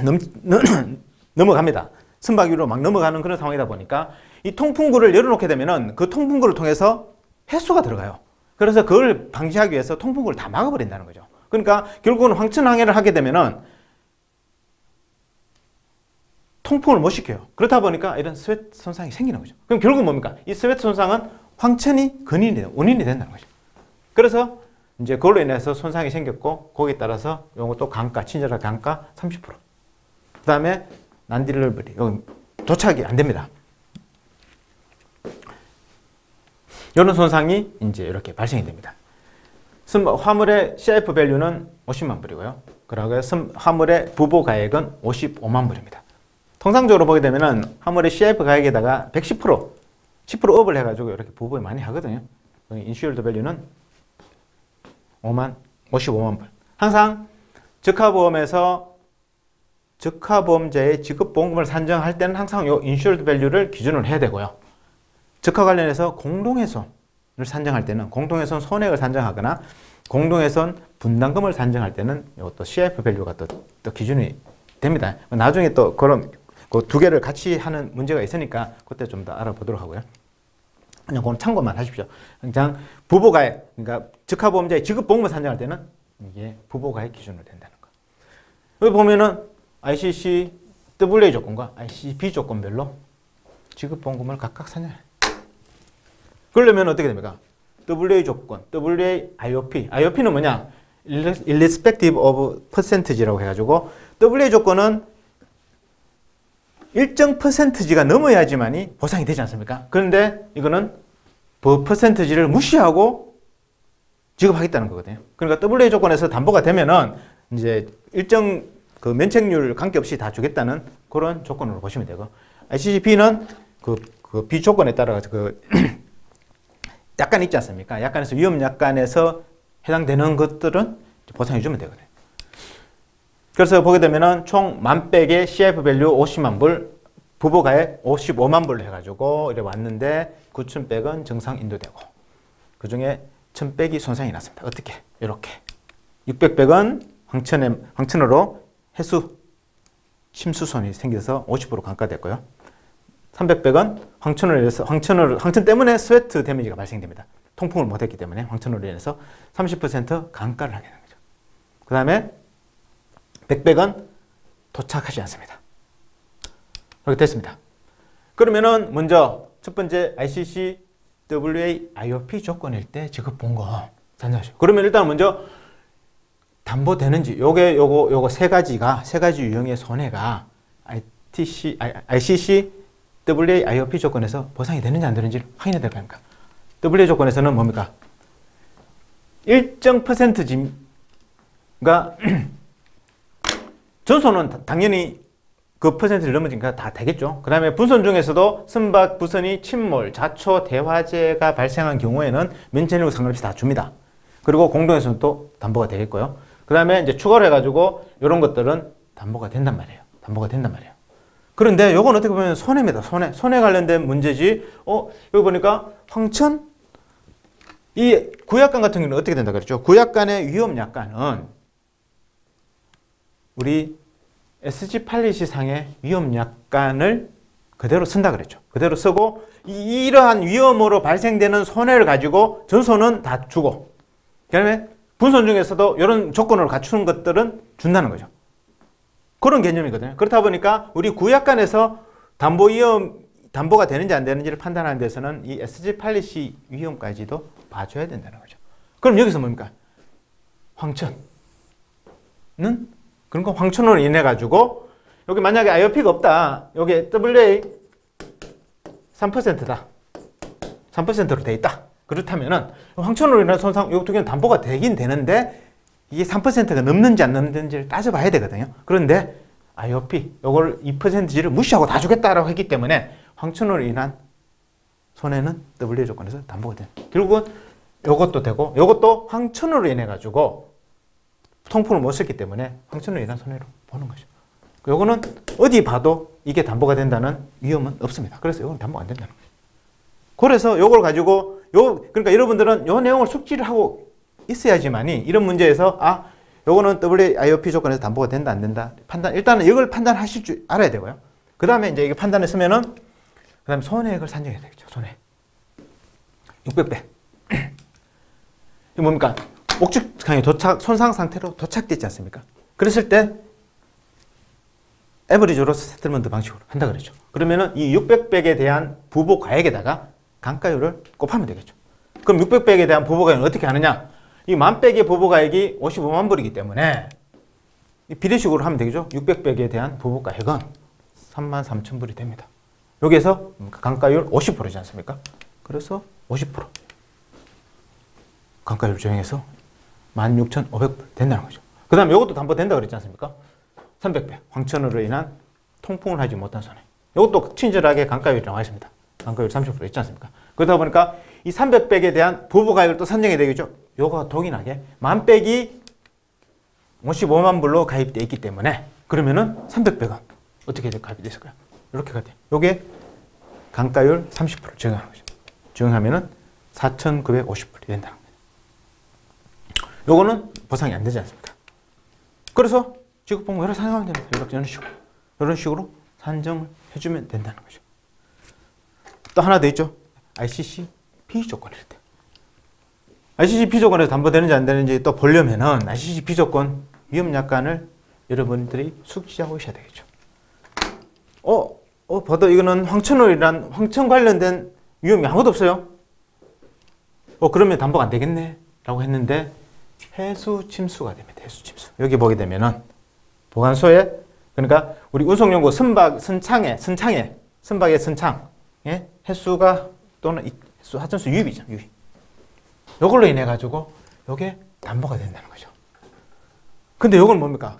넘어갑니다. 선박 위로 막 넘어가는 그런 상황이다 보니까 이 통풍구를 열어놓게 되면은 그 통풍구를 통해서 해수가 들어가요. 그래서 그걸 방지하기 위해서 통풍구를 다 막아버린다는 거죠. 그러니까 결국은 황천항해를 하게 되면은 통풍을 못 시켜요. 그렇다 보니까 이런 스웨트 손상이 생기는 거죠. 그럼 결국은 뭡니까? 이 스웨트 손상은 황천이 원인이 된다는 거죠. 그래서 이제 그걸로 인해서 손상이 생겼고 거기에 따라서 요것도 강가, 친절한 강가 30%. 그 다음에 난딜러블리, 여기 도착이 안 됩니다. 이런 손상이 이제 이렇게 발생이 됩니다. 화물의 CIF 밸류는 50만 불이고요. 그리고 화물의 부보 가액은 55만 불입니다. 통상적으로 보게 되면은 화물의 CIF 가액에다가 110%, 10% 업을 해가지고 이렇게 부보에 많이 하거든요. 인슈얼드 밸류는 55만 불. 항상 적하보험에서 적하보험자의 지급보험금을 산정할 때는 항상 이 인슈얼드 밸류를 기준으로 해야 되고요. 적하 관련해서 공동훼손을 산정할 때는 공동훼손 손해액을 산정하거나 공동훼손 분담금을 산정할 때는 이것도 CIF 밸류가 또 기준이 됩니다. 나중에 또 그런 그 두 개를 같이 하는 문제가 있으니까 그때 좀 더 알아보도록 하고요. 그냥 그건 참고만 하십시오. 그냥 부보가액, 그러니까 적하보험자의 지급보험을 산정할 때는 이게 부보가액 기준으로 된다는 거. 여기 보면은 ICC WA 조건과 ICB 조건별로 지급보험금을 각각 산정해요. 그러려면 어떻게 됩니까? WA 조건, WA IOP. IOP는 뭐냐? Irrespective of percentage라고 해가지고 WA 조건은 일정 퍼센트지가 넘어야지만이 보상이 되지 않습니까? 그런데 이거는 그 퍼센트지를 무시하고 지급하겠다는 거거든요. 그러니까 WA 조건에서 담보가 되면은 이제 일정 그 면책률 관계없이 다 주겠다는 그런 조건으로 보시면 되고, ICCP는 그 B 조건에 따라 그 약관 있지 않습니까? 약관에서 위험 약관에서 해당되는 것들은 보상해 주면 되거든요. 그래서 보게 되면은 총 10,000백에 CIF 밸류 50만 불, 부보가액 55만 불로 해가지고 이래 왔는데 9,000백은 정상 인도되고 그 중에 1,000백이 손상이 났습니다. 어떻게? 이렇게 600백은 황천으로 해수 침수손이 생겨서 50% 감가됐고요. 300백은 황천 때문에 스웨트 데미지가 발생됩니다. 통풍을 못했기 때문에 황천으로 인해서 30% 감가를 하게 되는 거죠. 그 다음에 100백은 도착하지 않습니다. 이렇게 됐습니다. 그러면은 먼저 첫 번째 ICC WA IOP 조건일 때 지급보험금 산정하시고, 그러면 일단 먼저 담보되는지 요거 세 가지 유형의 손해가 ICC WA IOP 조건에서 보상이 되는지 안 되는지 확인해야 될 거 아닙니까? WA 조건에서는 뭡니까? 일정 퍼센트가 전손은 당연히 그 퍼센트를 넘어지니까 다 되겠죠. 그 다음에 분손 중에서도 선박 부선이 침몰, 자초, 대화재가 발생한 경우에는 면책률 상관없이 다 줍니다. 그리고 공동훼손도 담보가 되겠고요. 그 다음에 이제 추가로 해가지고 이런 것들은 담보가 된단 말이에요. 그런데 이건 어떻게 보면 손해입니다. 손해 관련된 문제지. 여기 보니까 황천 이 구약관 같은 경우는 어떻게 된다 그랬죠? 구약관의 위험 약관은 우리 SG 팔리시 상의 위험 약관을 그대로 쓴다 그랬죠. 그대로 쓰고 이러한 위험으로 발생되는 손해를 가지고 전손은 다 주고 그다음에 분손 중에서도 이런 조건을 갖추는 것들은 준다는 거죠. 그런 개념이거든요. 그렇다 보니까 우리 구약관에서 담보가 되는지 안 되는지를 판단하는 데서는 이 SG 팔리시 위험까지도 봐줘야 된다는 거죠. 그럼 여기서 뭡니까? 황천은 그러니까 황천으로 인해 가지고 여기 만약에 IOP가 없다. 여기 WA 3%다. 3%로 돼 있다. 그렇다면은 황천으로 인한 손상 이 두 개는 담보가 되긴 되는데 이게 3%가 넘는지 안 넘는지를 따져봐야 되거든요. 그런데 IOP 요걸 2%를 무시하고 다 주겠다라고 했기 때문에 황천으로 인한 손해는 WA 조건에서 담보가 돼요. 결국은 요것도 되고 요것도 황천으로 인해 가지고 통풍을 못 썼기 때문에 황천으로 인한 손해로 보는 거죠. 요거는 어디 봐도 이게 담보가 된다는 위험은 없습니다. 그래서 요건 담보가 안 된다는 거예요. 그래서 요걸 가지고 그러니까 여러분들은 요 내용을 숙지를 하고 있어야지만이 이런 문제에서 요거는 WIOP 조건에서 담보가 된다 안 된다 일단은 이걸 판단하실 줄 알아야 되고요. 그 다음에 이제 이게 판단했으면은 그 다음에 손해액을 산정해야 되겠죠. 손해 600배 이게 뭡니까? 목적항에 손상 상태로 도착됐지 않습니까? 그랬을 때 에버리지로 세틀먼트 방식으로 한다 그랬죠. 그러면은 이 600백에 대한 부보 가액에다가 감가율을 곱하면 되겠죠. 그럼 600백에 대한 부보 가액은 어떻게 하느냐? 이 1000백의 부보 가액이 55만 불이기 때문에 비례식으로 하면 되겠죠. 600백에 대한 부보 가액은 33,000불이 됩니다. 여기에서 감가율 50%지 않습니까? 그래서 50% 감가율 적용해서 16,500불 된다는 거죠. 그 다음에 이것도 담보된다 그랬지 않습니까? 300배 황천으로 인한 통풍을 하지 못한 손해. 이것도 친절하게 감가율이 나와 있습니다. 감가율 30% 있지 않습니까? 그러다 보니까 이 300백에 대한 부부가액을 또 산정해야 되겠죠. 요거 동일하게 10,000백이 55만 불로 가입되어 있기 때문에 그러면은 300백은 어떻게 가입이 됐을까요? 이렇게 가입돼요. 요게 감가율 30% 적용하는 거죠. 적용하면은 4,950불이 된다는 거예요. 요거는 보상이 안 되지 않습니까? 그래서 지급보험 여러 산정하면 됩니다. 이런 식으로 산정을 해주면 된다는 거죠. 또 하나 더 있죠. ICC 비조건일 때. ICC 비조건에서 담보되는지 안 되는지 또 보려면은 ICC 비조건 위험약관을 여러분들이 숙지하고 계셔야 되겠죠. 봐도 이거는 황천으로 황천 관련된 위험이 아무도 없어요. 그러면 담보가 안 되겠네. 라고 했는데 해수 침수가 됩니다. 해수 침수. 여기 보게 되면은 보관소에 그러니까 우리 운송용구 선박의 선창에 해수가 또는 하천수 유입이죠. 유입. 요걸로 인해 가지고 요게 담보가 된다는 거죠. 근데 요건 뭡니까?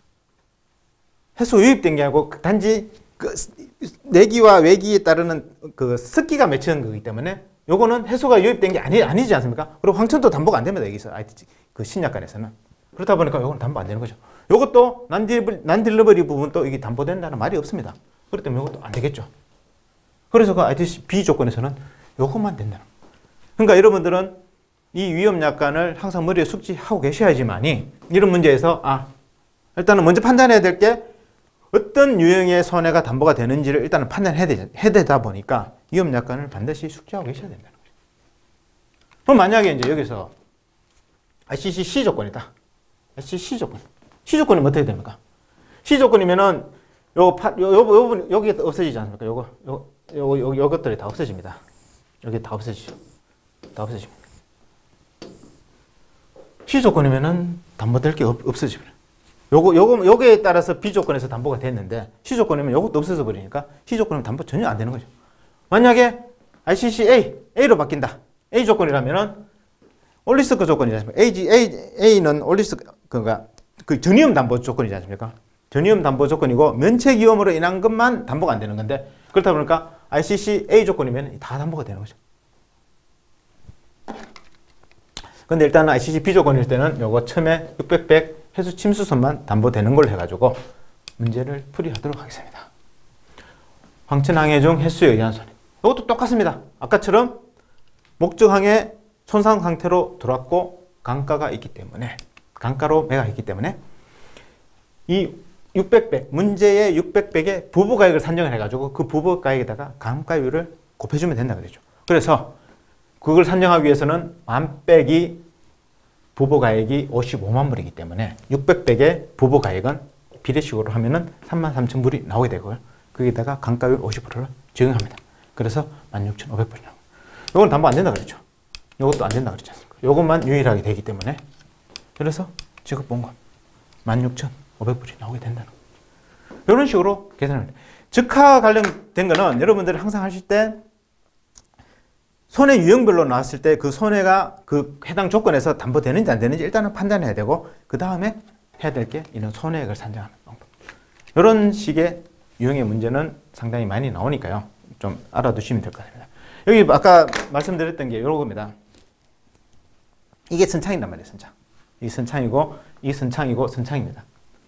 해수 유입된 게 아니고 단지 그 내기와 외기에 따르는 그 습기가 맺히는 거기 때문에 요거는 해수가 유입된 게 아니지 않습니까? 그리고 황천도 담보가 안 됩니다. 여기서 그 신약관에서는. 그렇다 보니까 요건 담보 안 되는 거죠. 요것도 난딜러버리 부분도 이게 담보된다는 말이 없습니다. 그렇기 때문에 이것도 안 되겠죠. 그래서 그 ITC 조건에서는 요것만 된다는 거예요. 그러니까 여러분들은 이 위험약관을 항상 머리에 숙지하고 계셔야지만이 이런 문제에서 일단은 먼저 판단해야 될 게 어떤 유형의 손해가 담보가 되는지를 일단은 판단해야 되다 보니까 위험약관을 반드시 숙지하고 계셔야 된다는 거죠. 그럼 만약에 이제 여기서 ICC C조건이다. ICC C조건. C조건이면 어떻게 됩니까? C조건이면은 여기 없어지지 않습니까? 요것들이 다 없어집니다. 여기 다 없어지죠. 다 없어집니다. C조건이면은 담보될 게 없어집니다. 요거에 따라서 B조건에서 담보가 됐는데 C조건이면 요것도 없어져 버리니까 C조건이면 담보 전혀 안 되는 거죠. 만약에 ICC A로 바뀐다. A 조건이라면은 올리스크 조건이지 않습니까? A는 올리스크, 그러니까 그 전위험 담보 조건이지 않습니까? 전위험 담보 조건이고 면책 위험으로 인한 것만 담보가 안 되는 건데 그렇다 보니까 ICC A 조건이면 다 담보가 되는 거죠. 근데 일단은 ICC B 조건일 때는 요거 처음에 600백 해수 침수선만 담보되는 걸로 해가지고 문제를 풀이하도록 하겠습니다. 황천항해 중 해수에 의한 손해. 이것도 똑같습니다. 아까처럼 목적항에 손상 상태로 들어왔고 강가가 있기 때문에 강가로 매가 있기 때문에 이 600백 문제의 600백의 부부가액을 산정을 해가지고 그 부부가액에다가 감가율을 곱해주면 된다 그랬죠. 그래서 그걸 산정하기 위해서는 10,000백이 부부가액이 55만 불이기 때문에 600백의 부부가액은 비례식으로 하면은 33,000불이 나오게 되고요. 거기다가 감가율 50%를 적용합니다. 그래서 16,500불이 나오고. 요건 담보 안 된다 그랬죠. 요것도 안 된다 그랬지 않습니까? 요것만 유일하게 되기 때문에 그래서 지급본금 16,500불이 나오게 된다는 거예요. 이런 식으로 계산합니다. 즉하 관련된 거는 여러분들이 항상 하실 때 손해 유형별로 나왔을 때 그 손해가 그 해당 조건에서 담보되는지 안 되는지 일단은 판단해야 되고 그 다음에 해야 될 게 이런 손해액을 산정하는 방법. 이런 식의 유형의 문제는 상당히 많이 나오니까요. 좀 알아두시면 될 것 같습니다. 여기 아까 말씀드렸던 게 이겁니다. 이게 선창이란 말이에요. 선창. 이 선창이고 이 선창이고 선창입니다.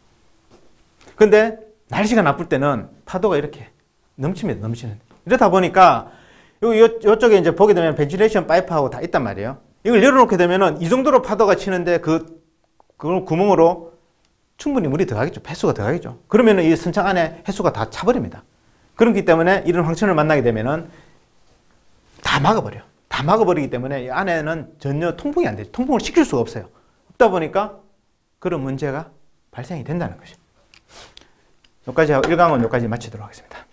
근데 날씨가 나쁠 때는 파도가 이렇게 넘칩니다. 넘치는. 이러다 보니까 요쪽에 이제 보게 되면 벤틸레이션 파이프하고 다 있단 말이에요. 이걸 열어놓게 되면은 이 정도로 파도가 치는데 그 구멍으로 충분히 물이 들어가겠죠. 폐수가 들어가겠죠. 그러면은 이 선창 안에 해수가 다 차버립니다. 그렇기 때문에 이런 황천을 만나게 되면은 다 막아버려요. 다 막아버리기 때문에 이 안에는 전혀 통풍이 안 되죠. 통풍을 시킬 수가 없어요. 없다 보니까 그런 문제가 발생이 된다는 것이죠. 여기까지 하고 1강은 여기까지 마치도록 하겠습니다.